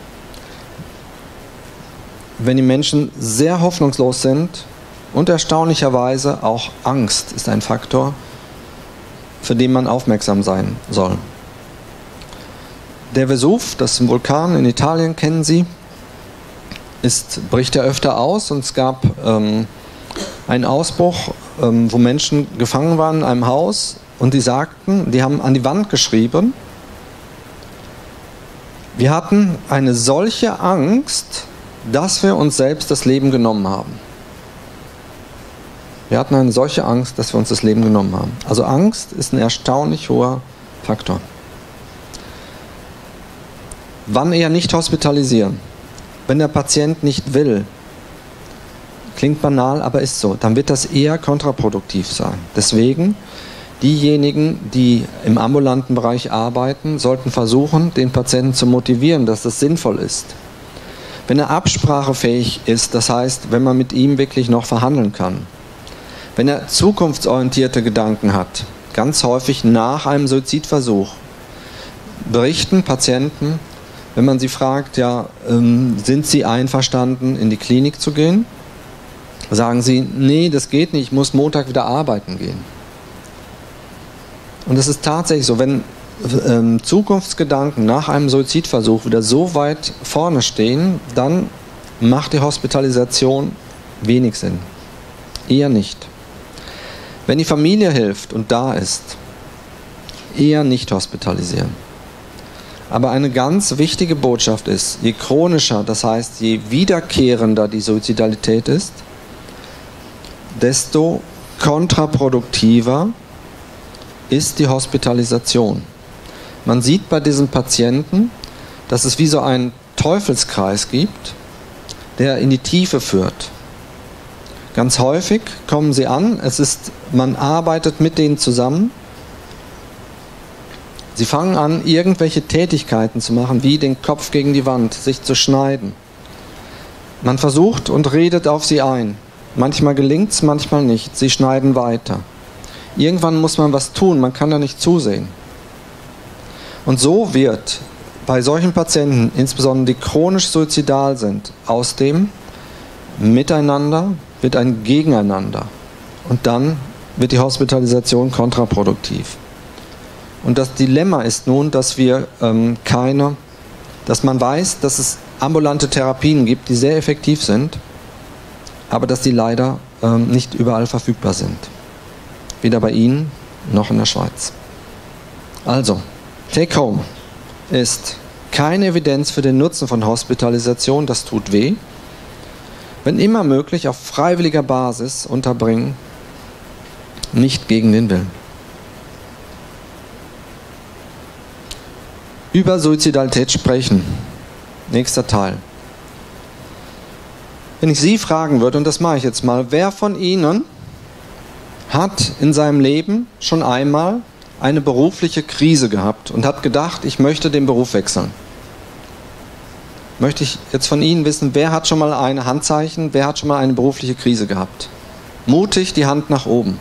wenn die Menschen sehr hoffnungslos sind und erstaunlicherweise auch Angst ist ein Faktor, für den man aufmerksam sein soll. Der Vesuv, das Vulkan in Italien, kennen Sie, ist, bricht ja öfter aus und es gab ähm, einen Ausbruch, ähm, wo Menschen gefangen waren in einem Haus und die sagten, die haben an die Wand geschrieben, wir hatten eine solche Angst, dass wir uns selbst das Leben genommen haben. Wir hatten eine solche Angst, dass wir uns das Leben genommen haben. Also Angst ist ein erstaunlich hoher Faktor. Wann eher nicht hospitalisieren? Wenn der Patient nicht will, klingt banal, aber ist so, dann wird das eher kontraproduktiv sein. Deswegen, diejenigen, die im ambulanten Bereich arbeiten, sollten versuchen, den Patienten zu motivieren, dass das sinnvoll ist. Wenn er absprachefähig ist, das heißt, wenn man mit ihm wirklich noch verhandeln kann, wenn er zukunftsorientierte Gedanken hat, ganz häufig nach einem Suizidversuch, berichten Patienten, wenn man sie fragt, ja, ähm, sind sie einverstanden, in die Klinik zu gehen? Sagen sie, nee, das geht nicht, ich muss Montag wieder arbeiten gehen. Und es ist tatsächlich so, wenn ähm, Zukunftsgedanken nach einem Suizidversuch wieder so weit vorne stehen, dann macht die Hospitalisation wenig Sinn. Eher nicht. Wenn die Familie hilft und da ist, eher nicht hospitalisieren. Aber eine ganz wichtige Botschaft ist, je chronischer, das heißt je wiederkehrender die Suizidalität ist, desto kontraproduktiver ist die Hospitalisation. Man sieht bei diesen Patienten, dass es wie so einen Teufelskreis gibt, der in die Tiefe führt. Ganz häufig kommen sie an, es ist, man arbeitet mit denen zusammen. Sie fangen an, irgendwelche Tätigkeiten zu machen, wie den Kopf gegen die Wand, sich zu schneiden. Man versucht und redet auf sie ein. Manchmal gelingt es, manchmal nicht. Sie schneiden weiter. Irgendwann muss man was tun, man kann da nicht zusehen. Und so wird bei solchen Patienten, insbesondere die chronisch suizidal sind, aus dem Miteinander wird ein Gegeneinander. Und dann wird die Hospitalisation kontraproduktiv. Und das Dilemma ist nun, dass wir ähm, keine, dass man weiß, dass es ambulante Therapien gibt, die sehr effektiv sind, aber dass die leider ähm, nicht überall verfügbar sind. Weder bei Ihnen noch in der Schweiz. Also, Take Home ist keine Evidenz für den Nutzen von Hospitalisation, das tut weh. Wenn immer möglich, auf freiwilliger Basis unterbringen, nicht gegen den Willen. Über Suizidalität sprechen. Nächster Teil. Wenn ich Sie fragen würde, und das mache ich jetzt mal, wer von Ihnen hat in seinem Leben schon einmal eine berufliche Krise gehabt und hat gedacht, ich möchte den Beruf wechseln? Möchte ich jetzt von Ihnen wissen, wer hat schon mal ein Handzeichen, wer hat schon mal eine berufliche Krise gehabt? Mutig die Hand nach oben.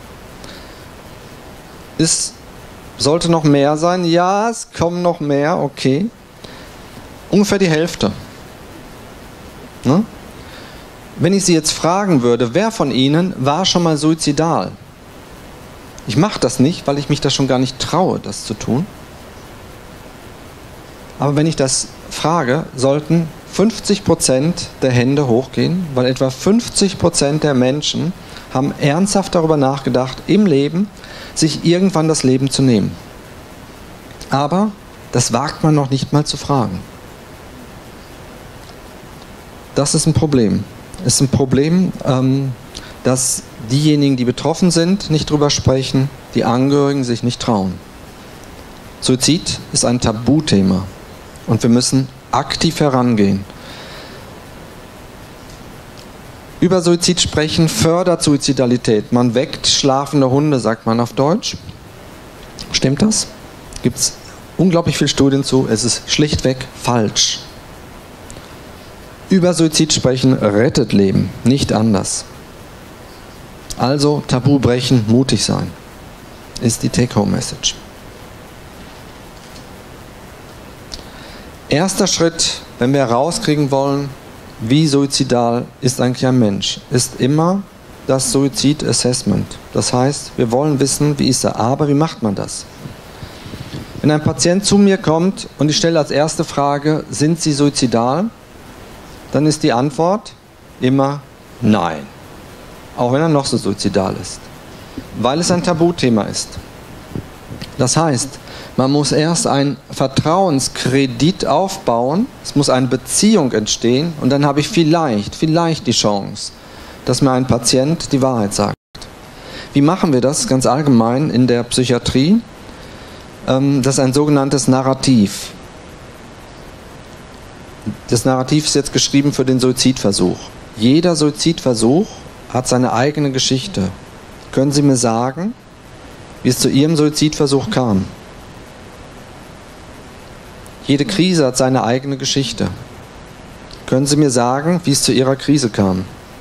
Es sollte noch mehr sein? Ja, es kommen noch mehr, okay. Ungefähr die Hälfte. Ne? Wenn ich Sie jetzt fragen würde, wer von Ihnen war schon mal suizidal? Ich mache das nicht, weil ich mich das schon gar nicht traue, das zu tun. Aber wenn ich das frage, sollten fünfzig Prozent der Hände hochgehen, weil etwa fünfzig Prozent der Menschen haben ernsthaft darüber nachgedacht, im Leben sich irgendwann das Leben zu nehmen. Aber das wagt man noch nicht mal zu fragen. Das ist ein Problem. Es ist ein Problem, ähm, dass diejenigen, die betroffen sind, nicht drüber sprechen, die Angehörigen sich nicht trauen. Suizid ist ein Tabuthema und wir müssen aktiv herangehen. Über Suizid sprechen fördert Suizidalität. Man weckt schlafende Hunde, sagt man auf Deutsch. Stimmt das? Gibt es unglaublich viele Studien zu. Es ist schlichtweg falsch. Über Suizid sprechen rettet Leben, nicht anders. Also Tabu brechen, mutig sein, ist die Take-Home-Message. Erster Schritt, wenn wir herauskriegen wollen, wie suizidal ist eigentlich ein Mensch, ist immer das Suizid-Assessment. Das heißt, wir wollen wissen, wie ist er, aber wie macht man das? Wenn ein Patient zu mir kommt und ich stelle als erste Frage, sind Sie suizidal? Dann ist die Antwort immer nein. Auch wenn er noch so suizidal ist. Weil es ein Tabuthema ist. Das heißt, man muss erst einen Vertrauenskredit aufbauen, es muss eine Beziehung entstehen und dann habe ich vielleicht, vielleicht die Chance, dass mir ein Patient die Wahrheit sagt. Wie machen wir das ganz allgemein in der Psychiatrie? Das ist ein sogenanntes Narrativ. Das Narrativ ist jetzt geschrieben für den Suizidversuch. Jeder Suizidversuch hat seine eigene Geschichte. Können Sie mir sagen, wie es zu Ihrem Suizidversuch kam? Jede Krise hat seine eigene Geschichte. Können Sie mir sagen, wie es zu Ihrer Krise kam?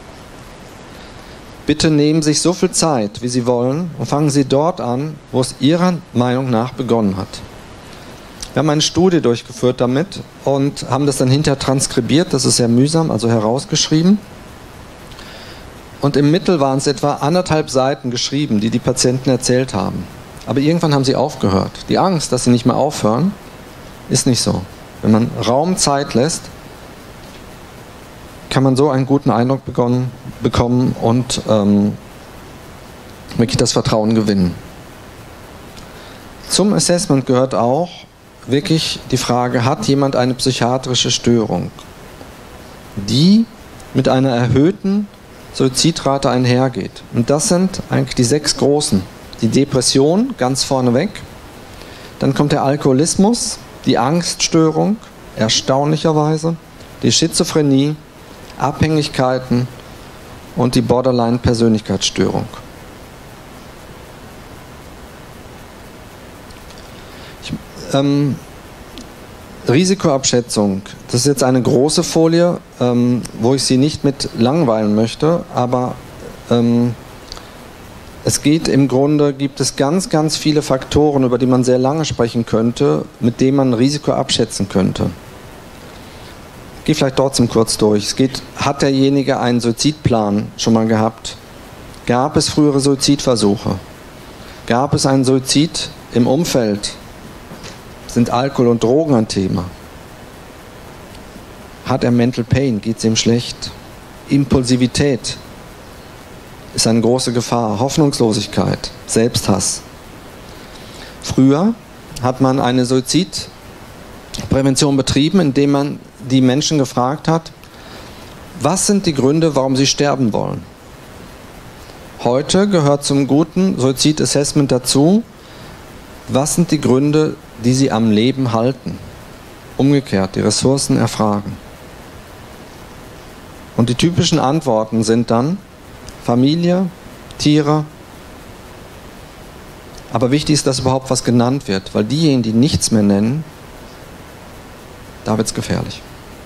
Bitte nehmen Sie sich so viel Zeit, wie Sie wollen, und fangen Sie dort an, wo es Ihrer Meinung nach begonnen hat. Wir haben eine Studie durchgeführt damit und haben das dann hinterher transkribiert, das ist sehr mühsam, also herausgeschrieben. Und im Mittel waren es etwa anderthalb Seiten geschrieben, die die Patienten erzählt haben. Aber irgendwann haben sie aufgehört. Die Angst, dass sie nicht mehr aufhören, ist nicht so. Wenn man Raum, Zeit lässt, kann man so einen guten Eindruck begonnen, bekommen und ähm, wirklich das Vertrauen gewinnen. Zum Assessment gehört auch, wirklich die Frage, hat jemand eine psychiatrische Störung, die mit einer erhöhten Suizidrate einhergeht. Und das sind eigentlich die sechs großen. Die Depression ganz vorneweg, dann kommt der Alkoholismus, die Angststörung, erstaunlicherweise, die Schizophrenie, Abhängigkeiten und die Borderline-Persönlichkeitsstörung. Ich, ähm, Risikoabschätzung, das ist jetzt eine große Folie, ähm, wo ich Sie nicht mit langweilen möchte, aber ähm, es geht im Grunde, gibt es ganz, ganz viele Faktoren, über die man sehr lange sprechen könnte, mit denen man Risiko abschätzen könnte. Ich gehe vielleicht trotzdem kurz durch. Es geht, hat derjenige einen Suizidplan schon mal gehabt? Gab es frühere Suizidversuche? Gab es einen Suizid im Umfeld? Sind Alkohol und Drogen ein Thema? Hat er Mental Pain? Geht es ihm schlecht? Impulsivität ist eine große Gefahr. Hoffnungslosigkeit, Selbsthass. Früher hat man eine Suizidprävention betrieben, indem man die Menschen gefragt hat, was sind die Gründe, warum sie sterben wollen? Heute gehört zum guten Suizidassessment dazu, was sind die Gründe, die sie am Leben halten? Umgekehrt, die Ressourcen erfragen. Und die typischen Antworten sind dann Familie, Tiere. Aber wichtig ist, dass überhaupt was genannt wird, weil diejenigen, die nichts mehr nennen, da wird es gefährlich.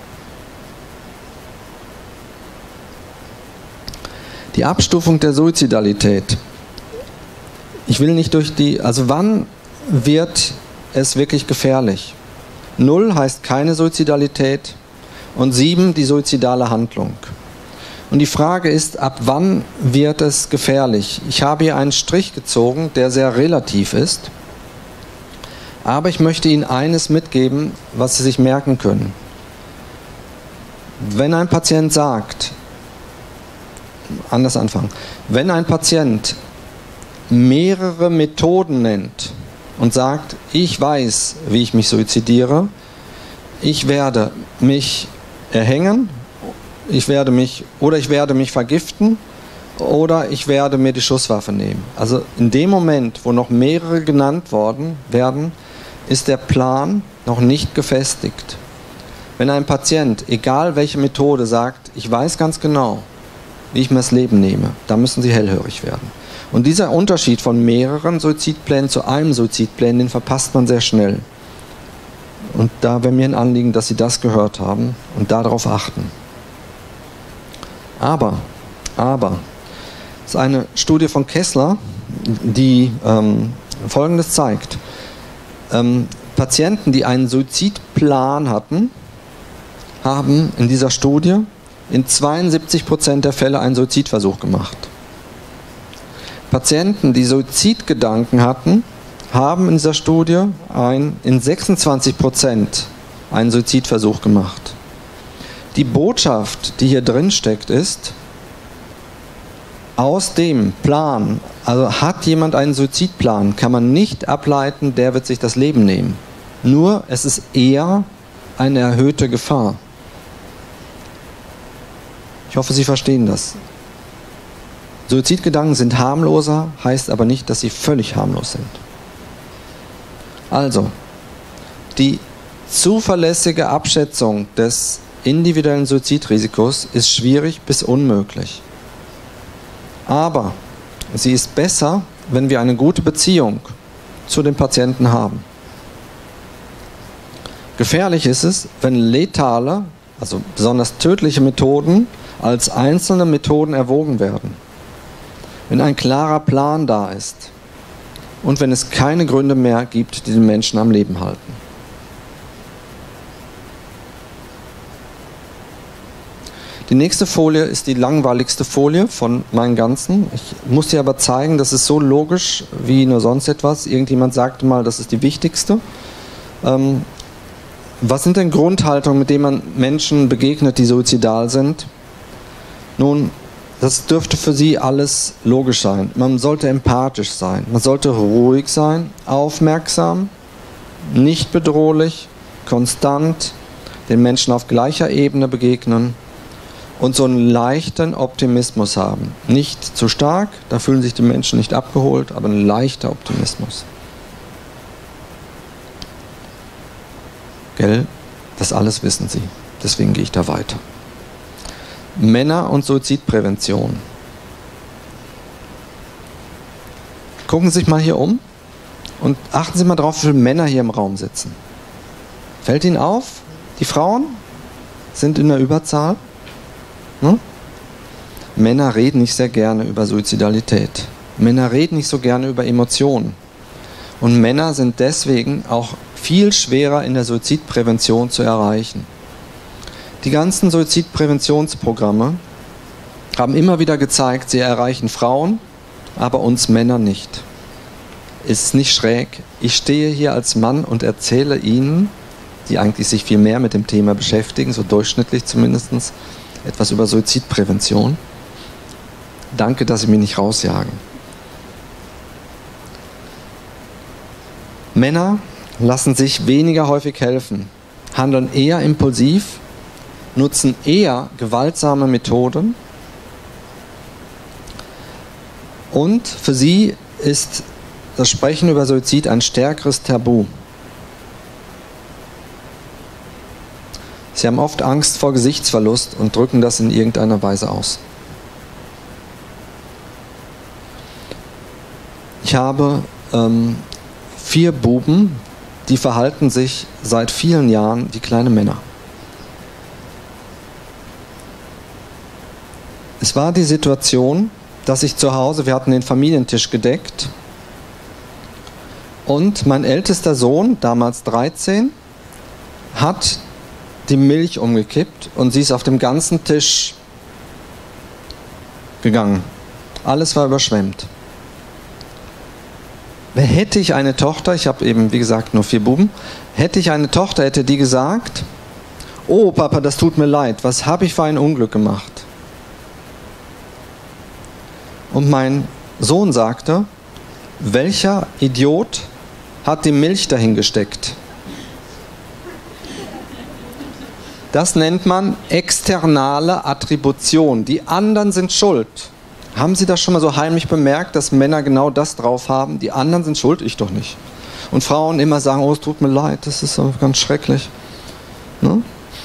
Die Abstufung der Suizidalität. Ich will nicht durch die, also wann wird es wirklich gefährlich? Null heißt keine Suizidalität und sieben die suizidale Handlung. Und die Frage ist, ab wann wird es gefährlich? Ich habe hier einen Strich gezogen, der sehr relativ ist, aber ich möchte Ihnen eines mitgeben, was Sie sich merken können. Wenn ein Patient sagt, anders anfangen, wenn ein Patient mehrere Methoden nennt und sagt, ich weiß, wie ich mich suizidiere, ich werde mich erhängen, ich werde mich oder ich werde mich vergiften oder ich werde mir die Schusswaffe nehmen. Also in dem Moment, wo noch mehrere genannt worden werden, ist der Plan noch nicht gefestigt. Wenn ein Patient, egal welche Methode, sagt, ich weiß ganz genau, wie ich mir das Leben nehme, da müssen Sie hellhörig werden. Und dieser Unterschied von mehreren Suizidplänen zu einem Suizidplan, den verpasst man sehr schnell. Und da wäre mir ein Anliegen, dass Sie das gehört haben und darauf achten. Aber, aber, das ist eine Studie von Kessler, die ähm, Folgendes zeigt. Ähm, Patienten, die einen Suizidplan hatten, haben in dieser Studie in zweiundsiebzig Prozent der Fälle einen Suizidversuch gemacht. Patienten, die Suizidgedanken hatten, haben in dieser Studie ein, in sechsundzwanzig Prozent einen Suizidversuch gemacht. Die Botschaft, die hier drin steckt, ist, aus dem Plan, also hat jemand einen Suizidplan, kann man nicht ableiten, der wird sich das Leben nehmen. Nur es ist eher eine erhöhte Gefahr. Ich hoffe, Sie verstehen das. Suizidgedanken sind harmloser, heißt aber nicht, dass sie völlig harmlos sind. Also, die zuverlässige Abschätzung des individuellen Suizidrisikos ist schwierig bis unmöglich. Aber sie ist besser, wenn wir eine gute Beziehung zu den Patienten haben. Gefährlich ist es, wenn letale, also besonders tödliche Methoden als einzelne Methoden erwogen werden. Wenn ein klarer Plan da ist und wenn es keine Gründe mehr gibt, die den Menschen am Leben halten. Die nächste Folie ist die langweiligste Folie von meinen ganzen. Ich muss dir aber zeigen, das ist so logisch wie nur sonst etwas. Irgendjemand sagte mal, das ist die wichtigste. Ähm, was sind denn Grundhaltungen, mit denen man Menschen begegnet, die suizidal sind? Nun, das dürfte für Sie alles logisch sein. Man sollte empathisch sein, man sollte ruhig sein, aufmerksam, nicht bedrohlich, konstant, den Menschen auf gleicher Ebene begegnen und so einen leichten Optimismus haben. Nicht zu stark, da fühlen sich die Menschen nicht abgeholt, aber ein leichter Optimismus. Gell? Das alles wissen Sie. Deswegen gehe ich da weiter. Männer und Suizidprävention. Gucken Sie sich mal hier um und achten Sie mal drauf, wie viele Männer hier im Raum sitzen. Fällt Ihnen auf, die Frauen sind in der Überzahl? Hm? Männer reden nicht sehr gerne über Suizidalität. Männer reden nicht so gerne über Emotionen. Und Männer sind deswegen auch viel schwerer in der Suizidprävention zu erreichen. Die ganzen Suizidpräventionsprogramme haben immer wieder gezeigt, sie erreichen Frauen, aber uns Männer nicht. Ist nicht schräg. Ich stehe hier als Mann und erzähle Ihnen, die eigentlich sich viel mehr mit dem Thema beschäftigen, so durchschnittlich zumindest, etwas über Suizidprävention. Danke, dass Sie mich nicht rausjagen. Männer lassen sich weniger häufig helfen, handeln eher impulsiv, nutzen eher gewaltsame Methoden und für sie ist das Sprechen über Suizid ein stärkeres Tabu. Sie haben oft Angst vor Gesichtsverlust und drücken das in irgendeiner Weise aus. Ich habe ähm, vier Buben, die verhalten sich seit vielen Jahren wie kleine Männer. Es war die Situation, dass ich zu Hause, wir hatten den Familientisch gedeckt und mein ältester Sohn, damals dreizehn, hat die Milch umgekippt und sie ist auf dem ganzen Tisch gegangen. Alles war überschwemmt. Hätte ich eine Tochter, ich habe eben, wie gesagt, nur vier Buben, hätte ich eine Tochter, hätte die gesagt, oh Papa, das tut mir leid, was habe ich für ein Unglück gemacht? Und mein Sohn sagte, welcher Idiot hat die Milch dahin gesteckt? Das nennt man externe Attribution. Die anderen sind schuld. Haben Sie das schon mal so heimlich bemerkt, dass Männer genau das drauf haben? Die anderen sind schuld, ich doch nicht. Und Frauen immer sagen, oh, es tut mir leid, das ist so ganz schrecklich. Ne?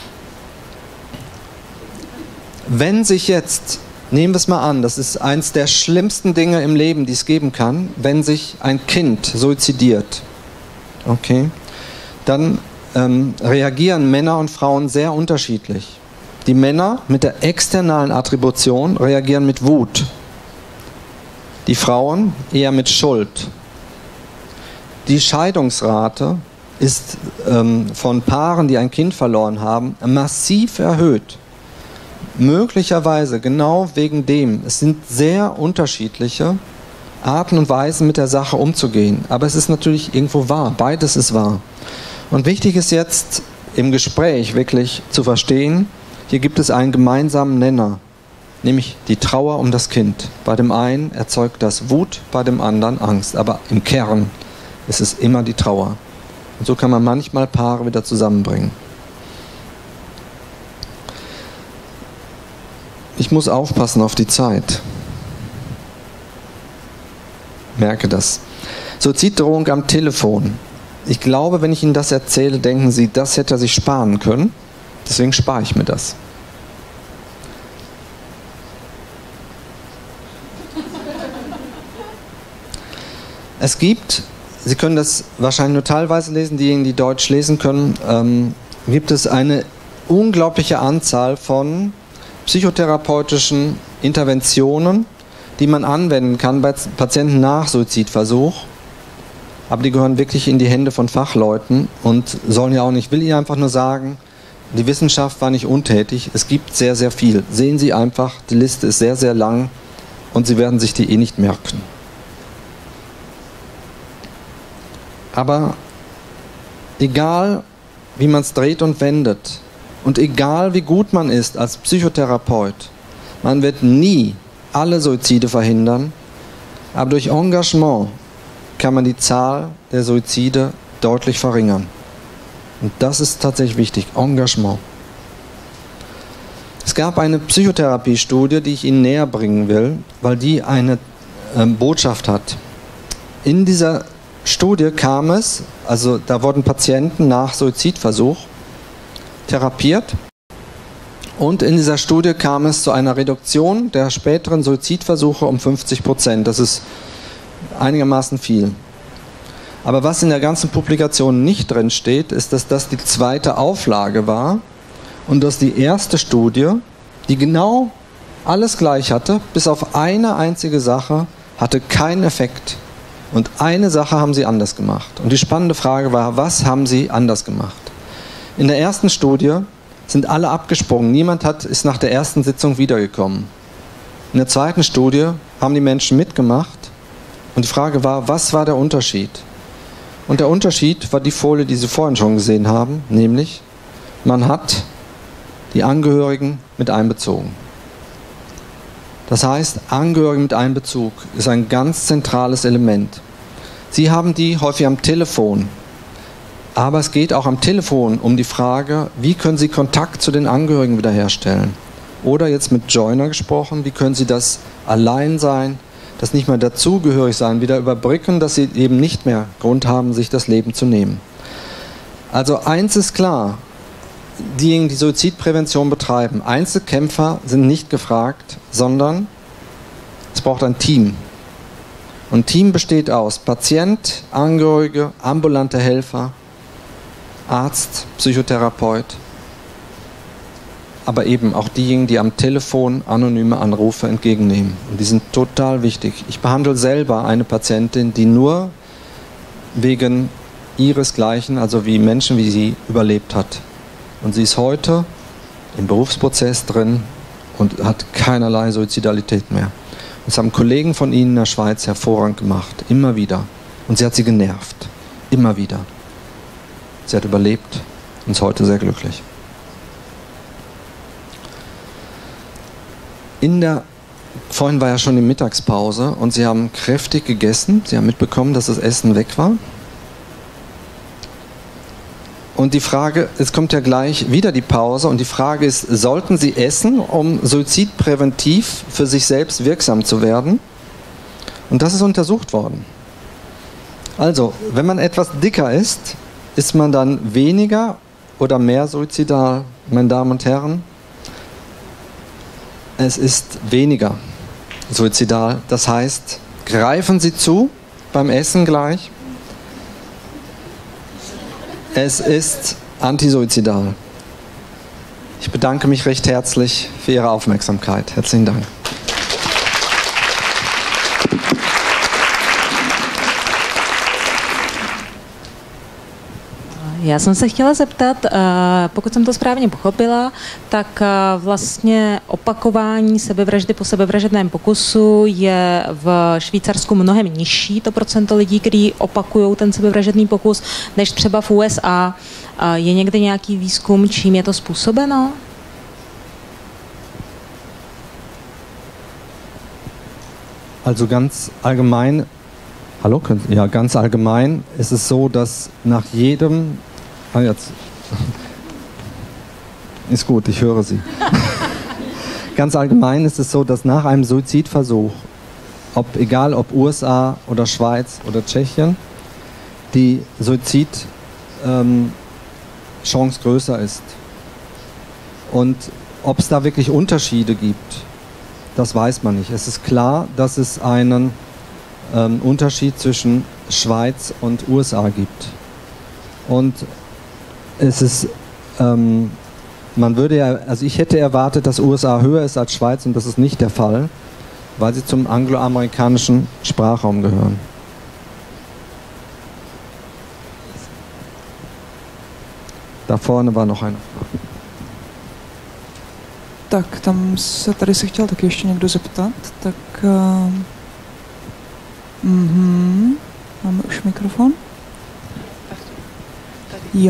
Wenn sich jetzt, nehmen wir es mal an, das ist eins der schlimmsten Dinge im Leben, die es geben kann, wenn sich ein Kind suizidiert, okay, dann ähm, reagieren Männer und Frauen sehr unterschiedlich. Die Männer mit der externen Attribution reagieren mit Wut. Die Frauen eher mit Schuld. Die Scheidungsrate ist ähm, von Paaren, die ein Kind verloren haben, massiv erhöht. Möglicherweise genau wegen dem. Es sind sehr unterschiedliche Arten und Weisen, mit der Sache umzugehen. Aber es ist natürlich irgendwo wahr. Beides ist wahr. Und wichtig ist jetzt im Gespräch wirklich zu verstehen, hier gibt es einen gemeinsamen Nenner, nämlich die Trauer um das Kind. Bei dem einen erzeugt das Wut, bei dem anderen Angst. Aber im Kern ist es immer die Trauer. Und so kann man manchmal Paare wieder zusammenbringen. Ich muss aufpassen auf die Zeit. Merke das. Suiziddrohung am Telefon. Ich glaube, wenn ich Ihnen das erzähle, denken Sie, das hätte er sich sparen können. Deswegen spare ich mir das. Es gibt, Sie können das wahrscheinlich nur teilweise lesen, diejenigen, die Deutsch lesen können, ähm, gibt es eine unglaubliche Anzahl von psychotherapeutischen Interventionen, die man anwenden kann bei Patienten nach Suizidversuch. Aber die gehören wirklich in die Hände von Fachleuten und sollen ja auch nicht, ich will Ihnen einfach nur sagen, die Wissenschaft war nicht untätig, es gibt sehr, sehr viel. Sehen Sie einfach, die Liste ist sehr, sehr lang und Sie werden sich die eh nicht merken. Aber egal, wie man es dreht und wendet und egal, wie gut man ist als Psychotherapeut, man wird nie alle Suizide verhindern, aber durch Engagement kann man die Zahl der Suizide deutlich verringern. Und das ist tatsächlich wichtig, Engagement. Es gab eine Psychotherapiestudie, die ich Ihnen näher bringen will, weil die eine äh, Botschaft hat. In dieser Studie kam es, also da wurden Patienten nach Suizidversuch therapiert und in dieser Studie kam es zu einer Reduktion der späteren Suizidversuche um fünfzig Prozent. Das ist einigermaßen viel. Aber was in der ganzen Publikation nicht drin steht, ist, dass das die zweite Auflage war und dass die erste Studie, die genau alles gleich hatte, bis auf eine einzige Sache, hatte keinen Effekt. Und eine Sache haben sie anders gemacht. Und die spannende Frage war, was haben sie anders gemacht? In der ersten Studie sind alle abgesprungen. Niemand hat, ist nach der ersten Sitzung wiedergekommen. In der zweiten Studie haben die Menschen mitgemacht. Und die Frage war, was war der Unterschied? Und der Unterschied war die Folie, die Sie vorhin schon gesehen haben, nämlich, man hat die Angehörigen mit einbezogen. Das heißt, Angehörige mit Einbezug ist ein ganz zentrales Element. Sie haben die häufig am Telefon, aber es geht auch am Telefon um die Frage, wie können Sie Kontakt zu den Angehörigen wiederherstellen? Oder jetzt mit Joiner gesprochen, wie können Sie das Alleinsein, das nicht mehr dazugehörig sein, wieder überbrücken, dass Sie eben nicht mehr Grund haben, sich das Leben zu nehmen. Also eins ist klar, diejenigen, die Suizidprävention betreiben, Einzelkämpfer sind nicht gefragt, sondern es braucht ein Team. Und ein Team besteht aus Patient, Angehörige, ambulante Helfer, Arzt, Psychotherapeut, aber eben auch diejenigen, die am Telefon anonyme Anrufe entgegennehmen. Und die sind total wichtig. Ich behandle selber eine Patientin, die nur wegen ihresgleichen, also wie Menschen wie sie, überlebt hat. Und sie ist heute im Berufsprozess drin und hat keinerlei Suizidalität mehr. Das haben Kollegen von Ihnen in der Schweiz hervorragend gemacht, immer wieder. Und sie hat sie genervt, immer wieder. Sie hat überlebt und ist heute sehr glücklich. In der, vorhin war ja schon die Mittagspause und Sie haben kräftig gegessen. Sie haben mitbekommen, dass das Essen weg war. Und die Frage, es kommt ja gleich wieder die Pause und die Frage ist, sollten Sie essen, um suizidpräventiv für sich selbst wirksam zu werden? Und das ist untersucht worden. Also, wenn man etwas dicker ist, ist man dann weniger oder mehr suizidal, meine Damen und Herren? Es ist weniger suizidal. Das heißt, greifen Sie zu beim Essen gleich. Es ist antisuizidal. Ich bedanke mich recht herzlich für Ihre Aufmerksamkeit. Herzlichen Dank. Já jsem se chtěla zeptat, pokud jsem to správně pochopila, tak vlastně opakování sebevraždy po sebevražedném pokusu je v Švýcarsku mnohem nižší, to procento lidí, kteří opakují ten sebevražedný pokus, než třeba v U S A. Je někde nějaký výzkum, čím je to způsobeno? Also ganz allgemein, hallo, ja, ganz allgemein ist es so, dass nach jedem, ah, jetzt, ist gut, ich höre Sie. Ganz allgemein ist es so, dass nach einem Suizidversuch, ob, egal ob U S A oder Schweiz oder Tschechien, die Suizidchance ähm, größer ist. Und ob es da wirklich Unterschiede gibt, das weiß man nicht. Es ist klar, dass es einen ähm, Unterschied zwischen Schweiz und U S A gibt. Und es ist, ähm, man würde ja, also ich hätte erwartet, dass U S A höher ist als Schweiz und das ist nicht der Fall, weil sie zum angloamerikanischen Sprachraum gehören. Da vorne war noch eine Frage. Tak, tam se tady se chtěl taky ještě někdo zeptat, tak uh, mm-hmm, máme už mikrofon? Jo.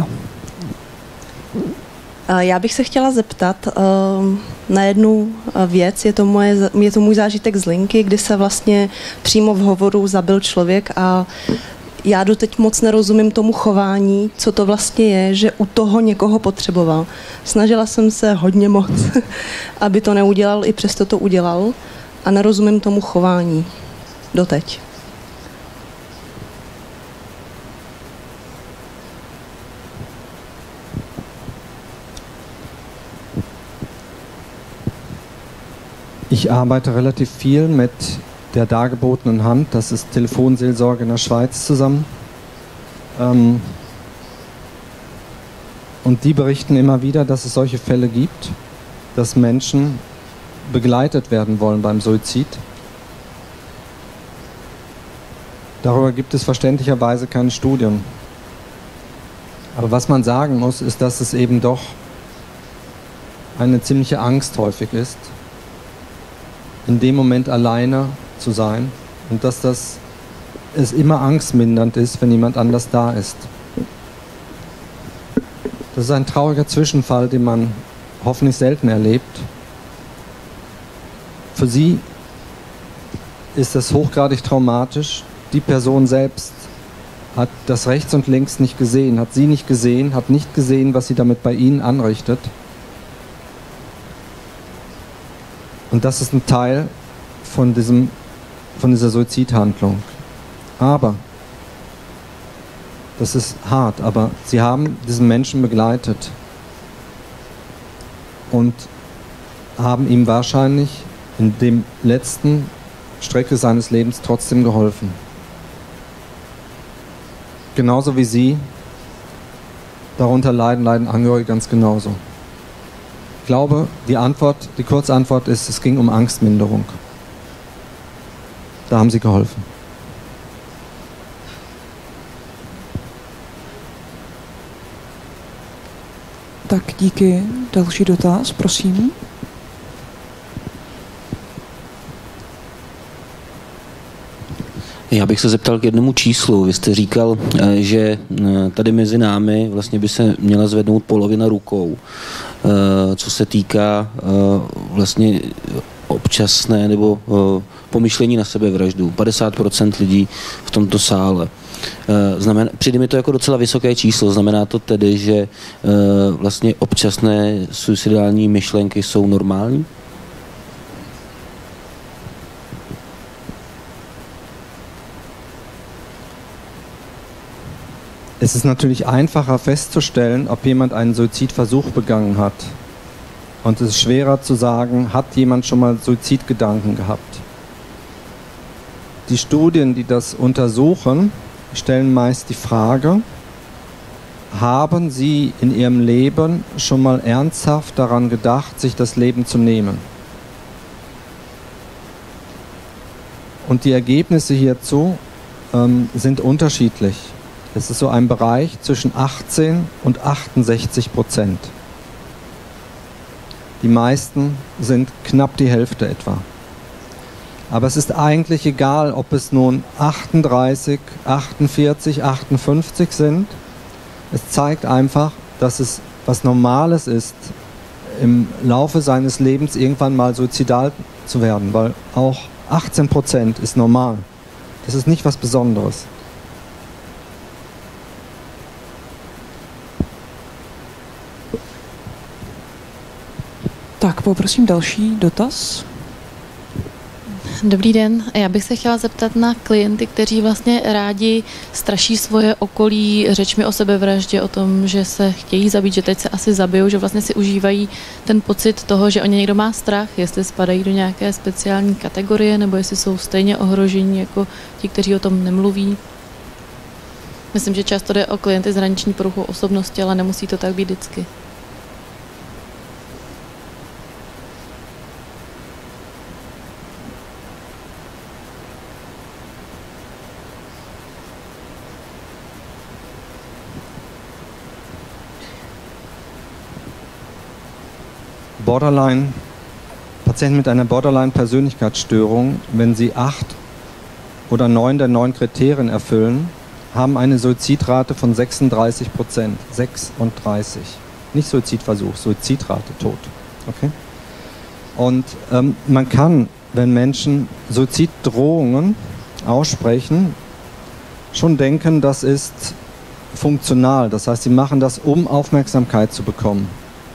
Já bych se chtěla zeptat uh, na jednu věc, je to, moje, je to můj zážitek z linky, kdy se vlastně přímo v hovoru zabil člověk a já doteď moc nerozumím tomu chování, co to vlastně je, že u toho někoho potřeboval. Snažila jsem se hodně moc, aby to neudělal, i přesto to udělal a nerozumím tomu chování doteď. Ich arbeite relativ viel mit der dargebotenen Hand, das ist Telefonseelsorge in der Schweiz, zusammen. Ähm, und die berichten immer wieder, dass es solche Fälle gibt, dass Menschen begleitet werden wollen beim Suizid. Darüber gibt es verständlicherweise keine Studien. Aber was man sagen muss, ist, dass es eben doch eine ziemliche Angst häufig ist, in dem Moment alleine zu sein und dass das es immer angstmindernd ist, wenn jemand anders da ist. Das ist ein trauriger Zwischenfall, den man hoffentlich selten erlebt. Für sie ist das hochgradig traumatisch. Die Person selbst hat das rechts und links nicht gesehen, hat sie nicht gesehen, hat nicht gesehen, was sie damit bei ihnen anrichtet. Und das ist ein Teil von, diesem, von dieser Suizidhandlung. Aber, das ist hart, aber sie haben diesen Menschen begleitet und haben ihm wahrscheinlich in dem letzten Strecke seines Lebens trotzdem geholfen. Genauso wie sie, darunter leiden, leiden Angehörige ganz genauso. Ich glaube, die Antwort, die Kurzantwort ist, es ging um Angstminderung. Da haben sie geholfen. Tak díky. Další dotaz, prosím. Já bych se zeptal k jednomu číslu. Vy jste říkal, že tady mezi námi vlastně by se měla zvednout polovina rukou, co se týká vlastně občasné nebo pomyšlení na sebevraždu. padesát procent lidí v tomto sále. Znamená, přijde mi to jako docela vysoké číslo. Znamená to tedy, že vlastně občasné suicidální myšlenky jsou normální? Es ist natürlich einfacher festzustellen, ob jemand einen Suizidversuch begangen hat. Und es ist schwerer zu sagen, hat jemand schon mal Suizidgedanken gehabt. Die Studien, die das untersuchen, stellen meist die Frage, haben Sie in Ihrem Leben schon mal ernsthaft daran gedacht, sich das Leben zu nehmen? Und die Ergebnisse hierzu ähm, sind unterschiedlich. Es ist so ein Bereich zwischen achtzehn und achtundsechzig Prozent. Die meisten sind knapp die Hälfte etwa. Aber es ist eigentlich egal, ob es nun achtunddreißig, achtundvierzig, achtundfünfzig sind. Es zeigt einfach, dass es was Normales ist, im Laufe seines Lebens irgendwann mal suizidal zu werden, weil auch achtzehn Prozent ist normal. Das ist nicht was Besonderes. Tak, poprosím další dotaz. Dobrý den, já bych se chtěla zeptat na klienty, kteří vlastně rádi straší svoje okolí řečmi o sebevraždě, o tom, že se chtějí zabít, že teď se asi zabijou, že vlastně si užívají ten pocit toho, že o ně někdo má strach, jestli spadají do nějaké speciální kategorie, nebo jestli jsou stejně ohrožení jako ti, kteří o tom nemluví. Myslím, že často jde o klienty s hraniční poruchou osobnosti, ale nemusí to tak být vždycky. Borderline, Patienten mit einer Borderline-Persönlichkeitsstörung, wenn sie acht oder neun der neun Kriterien erfüllen, haben eine Suizidrate von sechsunddreißig Prozent. sechsunddreißig. Nicht Suizidversuch, Suizidrate, Tod. Okay? Und ähm, man kann, wenn Menschen Suiziddrohungen aussprechen, schon denken, das ist funktional. Das heißt, sie machen das, um Aufmerksamkeit zu bekommen.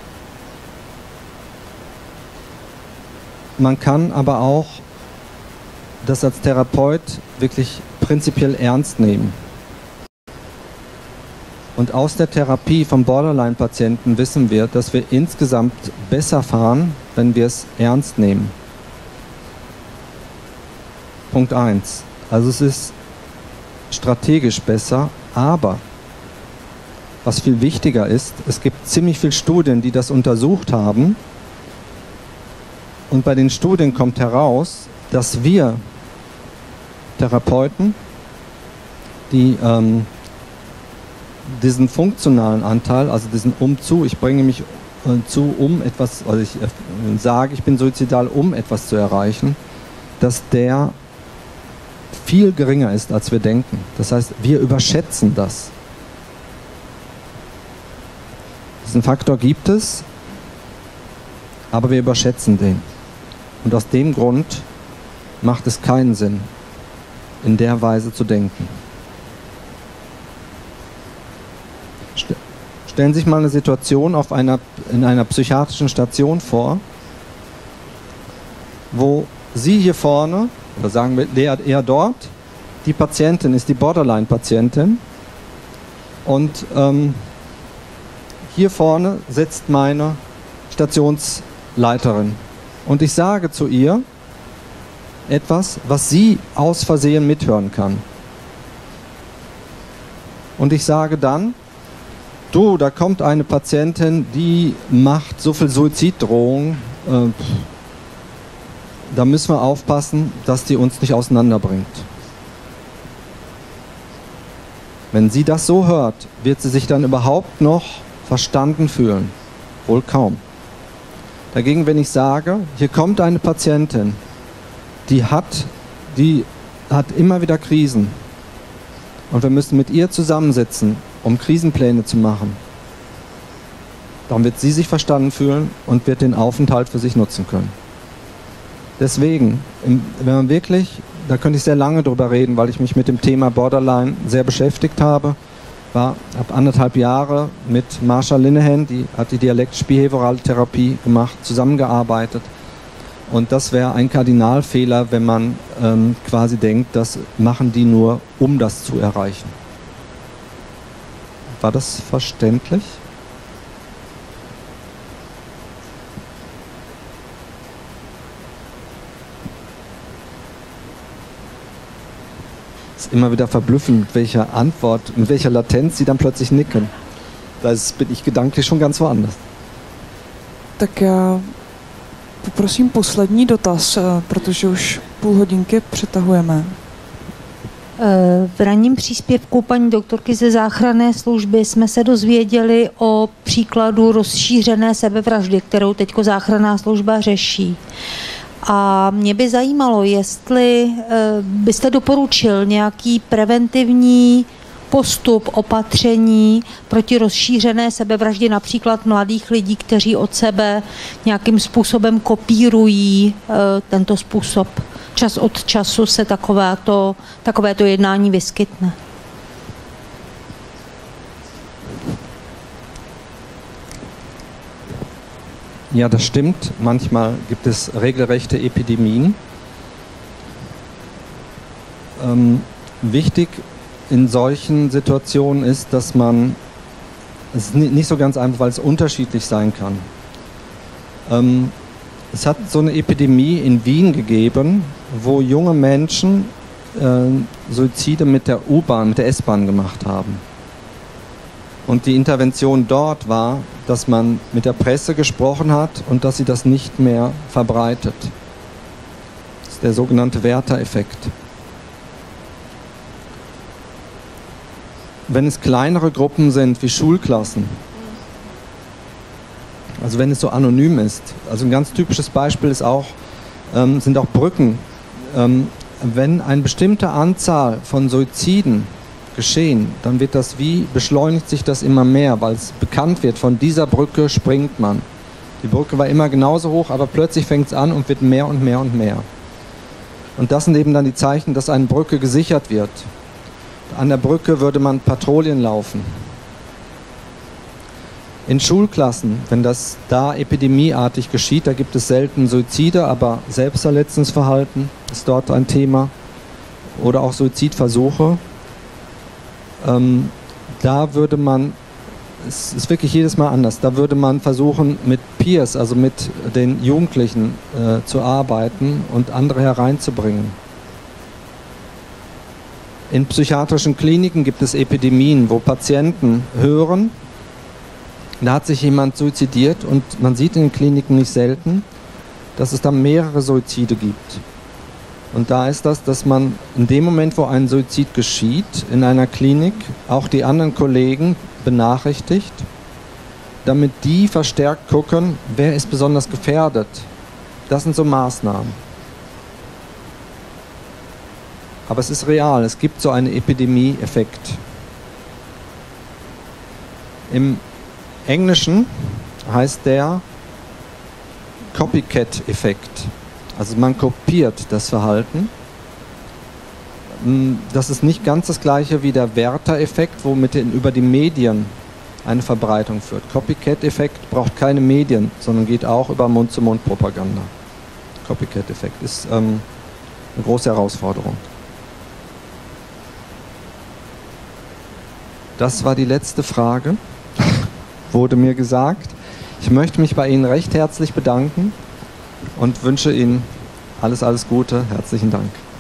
Man kann aber auch das als Therapeut wirklich prinzipiell ernst nehmen. Und aus der Therapie von Borderline-Patienten wissen wir, dass wir insgesamt besser fahren, wenn wir es ernst nehmen. Punkt eins. Also es ist strategisch besser, aber was viel wichtiger ist, es gibt ziemlich viele Studien, die das untersucht haben. Und bei den Studien kommt heraus, dass wir Therapeuten, die ähm, diesen funktionalen Anteil, also diesen Umzu, ich bringe mich äh, zu, um etwas, also ich äh, sage, ich bin suizidal, um etwas zu erreichen, dass der viel geringer ist, als wir denken. Das heißt, wir überschätzen das. Diesen Faktor gibt es, aber wir überschätzen den. Und aus dem Grund macht es keinen Sinn, in der Weise zu denken. Stellen Sie sich mal eine Situation auf einer, in einer psychiatrischen Station vor, wo Sie hier vorne, oder sagen wir eher, eher dort, die Patientin ist die Borderline-Patientin und ähm, hier vorne sitzt meine Stationsleiterin und ich sage zu ihr etwas, was sie aus Versehen mithören kann. Und ich sage dann, du, da kommt eine Patientin, die macht so viel Suiziddrohung, äh, da müssen wir aufpassen, dass die uns nicht auseinanderbringt. Wenn sie das so hört, wird sie sich dann überhaupt noch verstanden fühlen? Wohl kaum. Dagegen, wenn ich sage, hier kommt eine Patientin, die hat, die hat immer wieder Krisen und wir müssen mit ihr zusammensitzen, um Krisenpläne zu machen, dann wird sie sich verstanden fühlen und wird den Aufenthalt für sich nutzen können. Deswegen, wenn man wirklich, da könnte ich sehr lange drüber reden, weil ich mich mit dem Thema Borderline sehr beschäftigt habe, war ab anderthalb Jahre mit Marsha Linehan, die hat die dialektisch-behaviorale Therapie gemacht, zusammengearbeitet. Und das wäre ein Kardinalfehler, wenn man ähm, quasi denkt, das machen die nur, um das zu erreichen. War das verständlich? Es ist immer wieder verblüffend, mit welcher Antwort, mit welcher Latenz sie dann plötzlich nicken. Da bin ich gedanklich schon ganz woanders. Tak já poprosím poslední dotaz, protože už půl hodinky přetahujeme. V ranním příspěvku paní doktorky ze záchranné služby jsme se dozvěděli o příkladu rozšířené sebevraždy, kterou teďko záchranná služba řeší. A mě by zajímalo, jestli byste doporučil nějaký preventivní postup, opatření proti rozšířené sebevraždě například mladých lidí, kteří od sebe nějakým způsobem kopírují tento způsob. Čas od času se takovéto, takovéto jednání vyskytne. Ja, das stimmt. Manchmal gibt es regelrechte Epidemien. Ähm, wichtig in solchen Situationen ist, dass man, es ist nicht so ganz einfach, weil es unterschiedlich sein kann. Ähm, es hat so eine Epidemie in Wien gegeben, wo junge Menschen äh, Suizide mit der U-Bahn, mit der S-Bahn gemacht haben. Und die Intervention dort war, dass man mit der Presse gesprochen hat und dass sie das nicht mehr verbreitet. Das ist der sogenannte Werther-Effekt. Wenn es kleinere Gruppen sind, wie Schulklassen, also wenn es so anonym ist, also ein ganz typisches Beispiel ist auch, ähm, sind auch Brücken. Ähm, wenn eine bestimmte Anzahl von Suiziden geschehen, dann wird das wie, beschleunigt sich das immer mehr, weil es bekannt wird, von dieser Brücke springt man. Die Brücke war immer genauso hoch, aber plötzlich fängt es an und wird mehr und mehr und mehr. Und das sind eben dann die Zeichen, dass eine Brücke gesichert wird. an der Brücke würde man Patrouillen laufen. In Schulklassen, wenn das da epidemieartig geschieht, da gibt es selten Suizide, aber Selbstverletzungsverhalten ist dort ein Thema oder auch Suizidversuche. Ähm, da würde man, es ist wirklich jedes Mal anders, da würde man versuchen mit Peers, also mit den Jugendlichen äh, zu arbeiten und andere hereinzubringen. In psychiatrischen Kliniken gibt es Epidemien, wo Patienten hören, da hat sich jemand suizidiert und man sieht in den Kliniken nicht selten, dass es da mehrere Suizide gibt. Und da ist das, dass man in dem Moment, wo ein Suizid geschieht, in einer Klinik auch die anderen Kollegen benachrichtigt, damit die verstärkt gucken, wer ist besonders gefährdet. Das sind so Maßnahmen. Aber es ist real, es gibt so einen Epidemie-Effekt. Im Englischen heißt der Copycat-Effekt. Also man kopiert das Verhalten. Das ist nicht ganz das gleiche wie der Werther-Effekt, womit den über die Medien eine Verbreitung führt. Copycat-Effekt braucht keine Medien, sondern geht auch über Mund-zu-Mund-Propaganda. Copycat-Effekt ist ähm, eine große Herausforderung. Das war die letzte Frage, wurde mir gesagt. Ich möchte mich bei Ihnen recht herzlich bedanken und wünsche Ihnen alles, alles Gute. Herzlichen Dank.